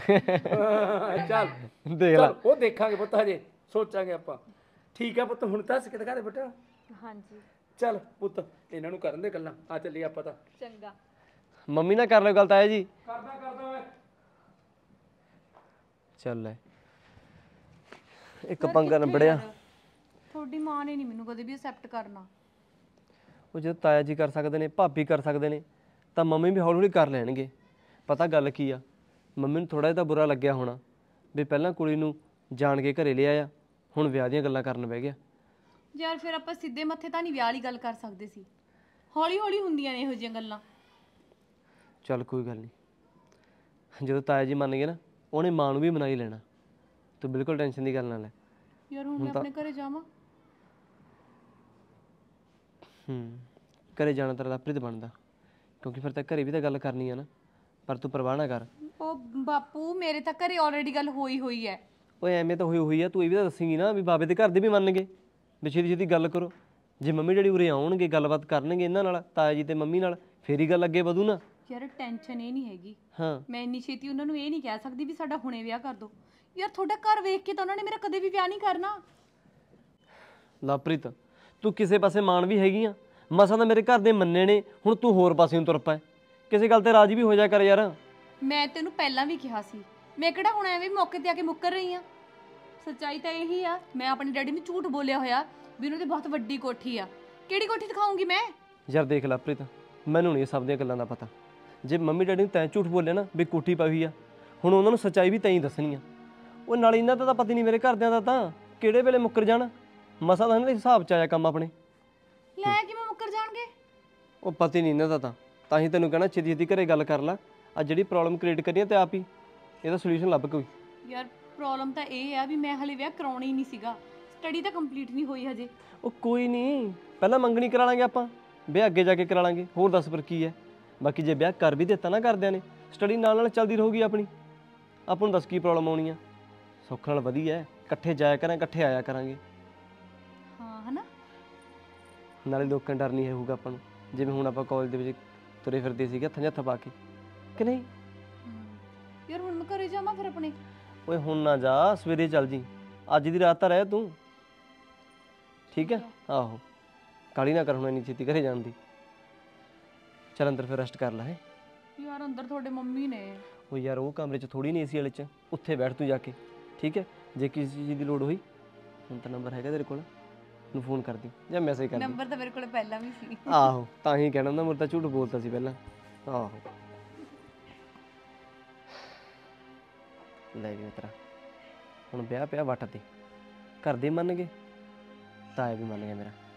ਨਾਲੇ। ਚੱਲ ਦੇਖ ਲੈ। ਚੱਲ ਉਹ ਦੇਖਾਂਗੇ ਪੁੱਤ, ਹਜੇ ਸੋਚਾਂਗੇ ਆਪਾਂ। ਠੀਕ ਆ ਪੁੱਤ, ਹੁਣ ਤਾਂ ਸਿੱਖ ਦਿਖਾ ਦੇ ਬੇਟਾ। ਹਾਂਜੀ ਚੱਲ ਪੁੱਤ ਇਹਨਾਂ ਨੂੰ ਕਰਨ ਦੇ ਗੱਲਾਂ, ਆ ਚੱਲੀਏ ਆਪਾਂ ਤਾਂ। ਚੰਗਾ ਮੰਮੀ ਨਾਲ ਕਰ ਲਿਓ ਗੱਲ ਤਾਇਆ ਜੀ। ਕਰਦਾ ਕਰਦਾ ਓਏ। ਚੱਲ ਲੈ ਇੱਕ ਪੰਗਾ ਨਿਬੜਿਆ। ਤੁਹਾਡੀ ਮਾਂ ਨੇ ਨਹੀਂ ਮੈਨੂੰ ਕਦੇ ਵੀ ਅਸੈਪਟ ਕਰਨਾ। ਉਹ ਜਦੋਂ ਤਾਇਆ ਜੀ ਕਰ ਸਕਦੇ ਨੇ, ਭਾਬੀ ਕਰ ਸਕਦੇ ਨੇ, ਤਾਂ ਮੰਮੀ ਵੀ ਹੌਲੀ ਹੌਲੀ ਕਰ ਲੈਣਗੇ। ਪਤਾ ਗੱਲ ਕੀ ਆ, ਮੰਮੀ ਨੂੰ ਥੋੜਾ ਜਿਹਾ ਤਾਂ ਬੁਰਾ ਲੱਗਿਆ ਹੋਣਾ ਵੀ ਪਹਿਲਾਂ ਕੁੜੀ ਨੂੰ ਜਾਣ ਕੇ ਘਰੇ ਲਿਆ ਆ, ਹੁਣ ਵਿਆਹ ਦੀਆਂ ਗੱਲਾਂ ਕਰਨ ਬਹਿ ਗਿਆ। ਯਾਰ ਫਿਰ ਆਪਾਂ ਸਿੱਧੇ ਮੱਥੇ ਤਾਂ ਨਹੀਂ ਵਿਆਹ ਵਾਲੀ ਗੱਲ ਕਰ ਸਕਦੇ ਸੀ, ਹੌਲੀ ਹੌਲੀ ਹੁੰਦੀਆਂ ਨੇ ਇਹੋ ਜਿਹੀਆਂ ਗੱਲਾਂ। ਚੱਲ ਕੋਈ ਗੱਲ ਨਹੀਂ, ਜਦੋਂ ਤਾਇਆ ਜੀ ਮੰਨ ਗਏ ਨਾ, ਉਹਨੇ ਮਾਂ ਨੂੰ ਵੀ ਮਨਾ ਹੀ ਲੈਣਾ। ਤੂੰ ਬਿਲਕੁਲ ਟੈਨਸ਼ਨ ਦੀ ਗੱਲ ਨਾ ਲੈ। ਯਾਰ ਹੁਣ ਮੈਂ ਆਪਣੇ ਘਰੇ ਜਾਵਾਂ? ਹੂੰ ਘਰੇ ਜਾਣਾ ਤੇਰਾ ਲਾਪਰੀਤ ਬਣਦਾ, ਕਿਉਂਕਿ ਫਿਰ ਤਾਂ ਘਰੇ ਵੀ ਤਾਂ ਗੱਲ ਕਰਨੀ ਆ ਨਾ। ਪਰ ਤੂੰ ਪਰਵਾਹ ਨਾ ਕਰ। ਉਹ ਬਾਪੂ ਮੇਰੇ ਤਾਂ ਘਰੇ ਆਲਰੇਡੀ ਗੱਲ ਹੋਈ ਹੋਈ ਹੈ। ਓਏ ਐਵੇਂ ਤਾਂ ਹੋਈ ਹੋਈ ਆ, ਤੂੰ ਇਹ ਵੀ ਤਾਂ ਦੱਸੇਂਗੀ ਨਾ ਵੀ ਬਾਬੇ ਦੇ ਘਰ ਦੇ ਵੀ ਮੰਨਣਗੇ ਵੀ ਛੇਤੀ ਛੇਤੀ ਗੱਲ ਕਰੋ। ਜੇ ਮੰਮੀ ਡੈਡੀ ਉਰੇ ਆਉਣਗੇ ਗੱਲਬਾਤ ਕਰਨਗੇ ਇਹਨਾਂ ਨਾਲ, ਤਾਇਆ ਜੀ ਤੇ ਮੰਮੀ ਨਾਲ, ਫੇਰ ਹੀ ਗੱਲ ਅੱਗੇ ਵਧੂ ਨਾ। ਯਾਰ ਟੈਨਸ਼ਨ ਇਹ ਨਹੀਂ ਹੈਗੀ, ਹਾਂ ਮੈਂ ਇੰਨੀ ਛੇਤੀ ਉਹਨਾਂ ਨੂੰ ਇਹ ਨਹੀਂ ਕਹਿ ਸਕਦੀ ਵੀ ਸਾਡਾ ਹੁਣੇ ਵਿਆਹ ਕਰ ਦੋ। ਯਾਰ ਤੁਹਾਡਾ ਘਰ ਵੇਖ ਕੇ ਤਾਂ ਉਹਨਾਂ ਨੇ ਮੇਰਾ ਕਦੇ ਵੀ ਵਿਆਹ ਨਹੀਂ ਕਰਨਾ। ਲਵਪ੍ਰੀਤ ਤੂੰ ਕਿਸੇ ਪਾਸੇ ਮਾਣ ਵੀ ਹੈਗੀ ਆ, ਮਸਾਂ ਤਾਂ ਮੇਰੇ ਘਰ ਦੇ ਮੰਨੇ ਨੇ, ਹੁਣ ਤੂੰ ਹੋਰ ਪਾਸੇ ਨੂੰ ਤੁਰ ਪੈ। ਕਿਸੇ ਗੱਲ ਤੇ ਰਾਜੀ ਵੀ ਹੋ ਜਾ ਕਰ ਯਾਰ। ਮੈਂ ਤੈਨੂੰ ਪਹਿਲਾਂ ਵੀ ਕਿਹਾ ਸੀ, ਮੈਂ ਕਿਹੜਾ ਹੁਣ ਐਵੇਂ ਮੌਕੇ ਤੇ ਆ ਕੇ ਮੁੱਕਰ ਰਹੀ ਆ। ਸੱਚਾਈ ਤਾਂ ਇਹੀ ਆ, ਮੈਂ ਆਪਣੇ ਡੈਡੀ ਨੂੰ ਝੂਠ ਬੋਲਿਆ ਹੋਇਆ ਵੀ ਉਹਨਾਂ ਦੀ ਬਹੁਤ ਵੱਡੀ ਕੋਠੀ ਆ। ਕਿਹੜੀ ਕੋਠੀ ਦਿਖਾਉਂਗੀ ਮੈਂ? ਯਾਰ ਦੇਖ ਲਵਪ੍ਰੀਤ, ਮੈਨੂੰ ਨਹੀਂ ਇਹ ਸਭ ਦੀਆਂ ਗੱਲਾਂ ਦਾ ਪਤਾ। ਜੇ ਮੰਮੀ ਡੈਡੀ ਨੂੰ ਤੈਂ ਝੂਠ ਬੋਲਿਆ ਨਾ ਵੀ ਕੋਠੀ ਪਾਈ ਹੋਈ ਆ, ਹੁਣ ਉਹਨਾਂ ਨੂੰ ਸੱਚਾਈ ਵੀ ਤੈਂ ਹੀ ਦੱਸਣੀ ਆ। ਉਹ ਨਾਲ ਇਹਨਾਂ ਦਾ ਤਾਂ ਪਤਾ ਨਹੀਂ ਮੇਰੇ ਘਰਦਿਆਂ ਦਾ ਤਾਂ ਕਿਹੜੇ ਵੇਲੇ ਮੁੱਕਰ ਜਾਣ। ਮਸਾਂ ਤਾਂ ਇਹਨਾਂ ਦੇ ਹਿਸਾਬ 'ਚ ਆਇਆ ਕੰਮ ਆਪਣੇ। ਲੈ ਕਿਵੇਂ ਮੁੱਕਰ ਜਾਣਗੇ? ਉਹ ਪਤਾ ਹੀ ਨਹੀਂ ਇਹਨਾਂ ਦਾ ਤਾਂ ਤਾਂ ਹੀ ਤੈਨੂੰ ਕਹਿਣਾ ਛੇਤੀ ਛੇਤੀ ਘਰੇ ਗੱਲ ਕਰ ਲੈ। ਆ ਜਿਹੜੀ ਪ੍ਰੋਬਲਮ ਕ੍ਰੀਏਟ ਕਰੀ ਆ ਤੇ ਆਪ ਹੀ ਇਹਦਾ ਸੋਲੂਸ਼ਨ ਲੱਭ ਕੋਈ। ਯਾਰ ਪ੍ਰੋਬਲਮ ਤਾਂ ਇਹ ਆ ਵੀ ਮੈਂ ਹਲੇ ਵਿਆਹ ਕਰਾਉਣਾ ਹੀ ਨਹੀਂ ਸੀਗਾ, ਸਟੱਡੀ ਤਾਂ ਕੰਪਲੀਟ ਨਹੀਂ ਹੋਈ ਹਜੇ। ਉਹ ਕੋਈ ਨਹੀਂ, ਪਹਿਲਾਂ ਮੰਗਣੀ ਕਰਾ ਲਾਂਗੇ ਆਪਾਂ, ਵਿਆਹ ਅੱਗੇ ਜਾ ਕੇ ਕਰਾ ਲਾਂਗੇ। ਹੋਰ ਦੱਸ ਪਰ ਕੀ ਹੈ। ਬਾਕੀ ਜੇ ਵਿਆਹ ਕਰ ਵੀ ਦਿੱਤਾ ਨਾ ਘਰਦਿਆਂ ਨੇ, ਸਟੱਡੀ ਨਾਲ ਨਾਲ ਚੱਲਦੀ ਰਹੂਗੀ ਆਪਣੀ। ਆਪਾਂ ਨੂੰ ਦੱਸ ਕੀ ਪ੍ਰੋਬਲਮ ਆਉਣੀ ਆ। ਸੁੱਖ ਨਾਲ ਵਧੀਆ, ਇਕੱਠੇ ਜਾਇਆ ਕਰਾਂਗੇ, ਇਕੱਠੇ ਆਇਆ ਕਰਾਂਗੇ। ਹਾਂ ਹਨਾ, ਨਾਲੇ ਲੋਕਾਂ ਡਰ ਨਹੀਂ ਹੋਊਗਾ ਆਪਾਂ ਨੂੰ, ਜਿਵੇਂ ਹੁਣ ਆਪਾਂ ਕਾਲਜ ਦੇ ਵਿੱਚ ਤੁਰੇ ਫਿਰਦੇ ਸੀਗੇ ਹੱਥਾਂ 'ਚ ਹੱਥ ਪਾ ਕੇ, ਕਿ ਨਹੀਂ? ਯਾਰ ਹੁਣ ਮੈਂ ਘਰੇ ਜਾਵਾਂ ਫਿਰ ਆਪਣੇ? ਓਏ ਹੁਣ ਨਾ ਜਾ, ਸਵੇਰੇ ਚੱਲ ਜੀ। ਅੱਜ ਦੀ ਰਾਤ ਤਾਂ ਰਹਿ ਤੂੰ, ਠੀਕ ਹੈ? ਆਹੋ ਕਾਲੀ ਨਾ ਕਰ ਹੁਣ ਇੰਨੀ ਛੇਤੀ ਘਰੇ ਜਾਣ ਦੀ। ਚੱਲ ਅੰਦਰ ਫਿਰ ਰੈਸਟ ਕਰ ਲੈ। ਯਾਰ ਅੰਦਰ ਤੁਹਾਡੇ ਮੰਮੀ ਨੇ। ਉਹ ਯਾਰ ਉਹ ਕਮਰੇ 'ਚ ਥੋੜੀ ਨਹੀਂ ਏਸੀ ਵਾਲੇ 'ਚ, ਉੱਥੇ ਬੈਠ ਤੂੰ ਜਾ ਕੇ, ਠੀਕ ਹੈ? ਜੇ ਕਿਸੇ ਚੀਜ਼ ਦੀ ਲੋੜ ਹੋਈ, ਹੁਣ ਤਾਂ ਨੰਬਰ ਹੈਗਾ ਤੇਰੇ ਕੋਲ, ਨੂੰ ਫੋਨ ਕਰ ਦੀ ਜਾਂ ਮੈਸੇਜ ਕਰ ਦੀ। ਨੰਬਰ ਤਾਂ ਮੇਰੇ ਕੋਲ ਪਹਿਲਾਂ ਵੀ ਸੀ। ਆਹੋ ਤਾਂ ਹੀ ਕਹਿਣਾ ਹੁੰਦਾ, ਮੇਰੇ ਤਾਂ ਝੂਠ ਬੋਲਤਾ ਸੀ ਪਹਿਲਾਂ। ਆਹੋ ਲੈ ਵੀ ਮਿੱਤਰਾ, ਹੁਣ ਵਿਆਹ ਪਿਆ ਵੱਟ ਤੇ, ਘਰ ਦੇ ਮੰਨ ਗਏ, ਤਾਇਆ ਵੀ ਮੰਨ ਗਿਆ ਮੇਰਾ।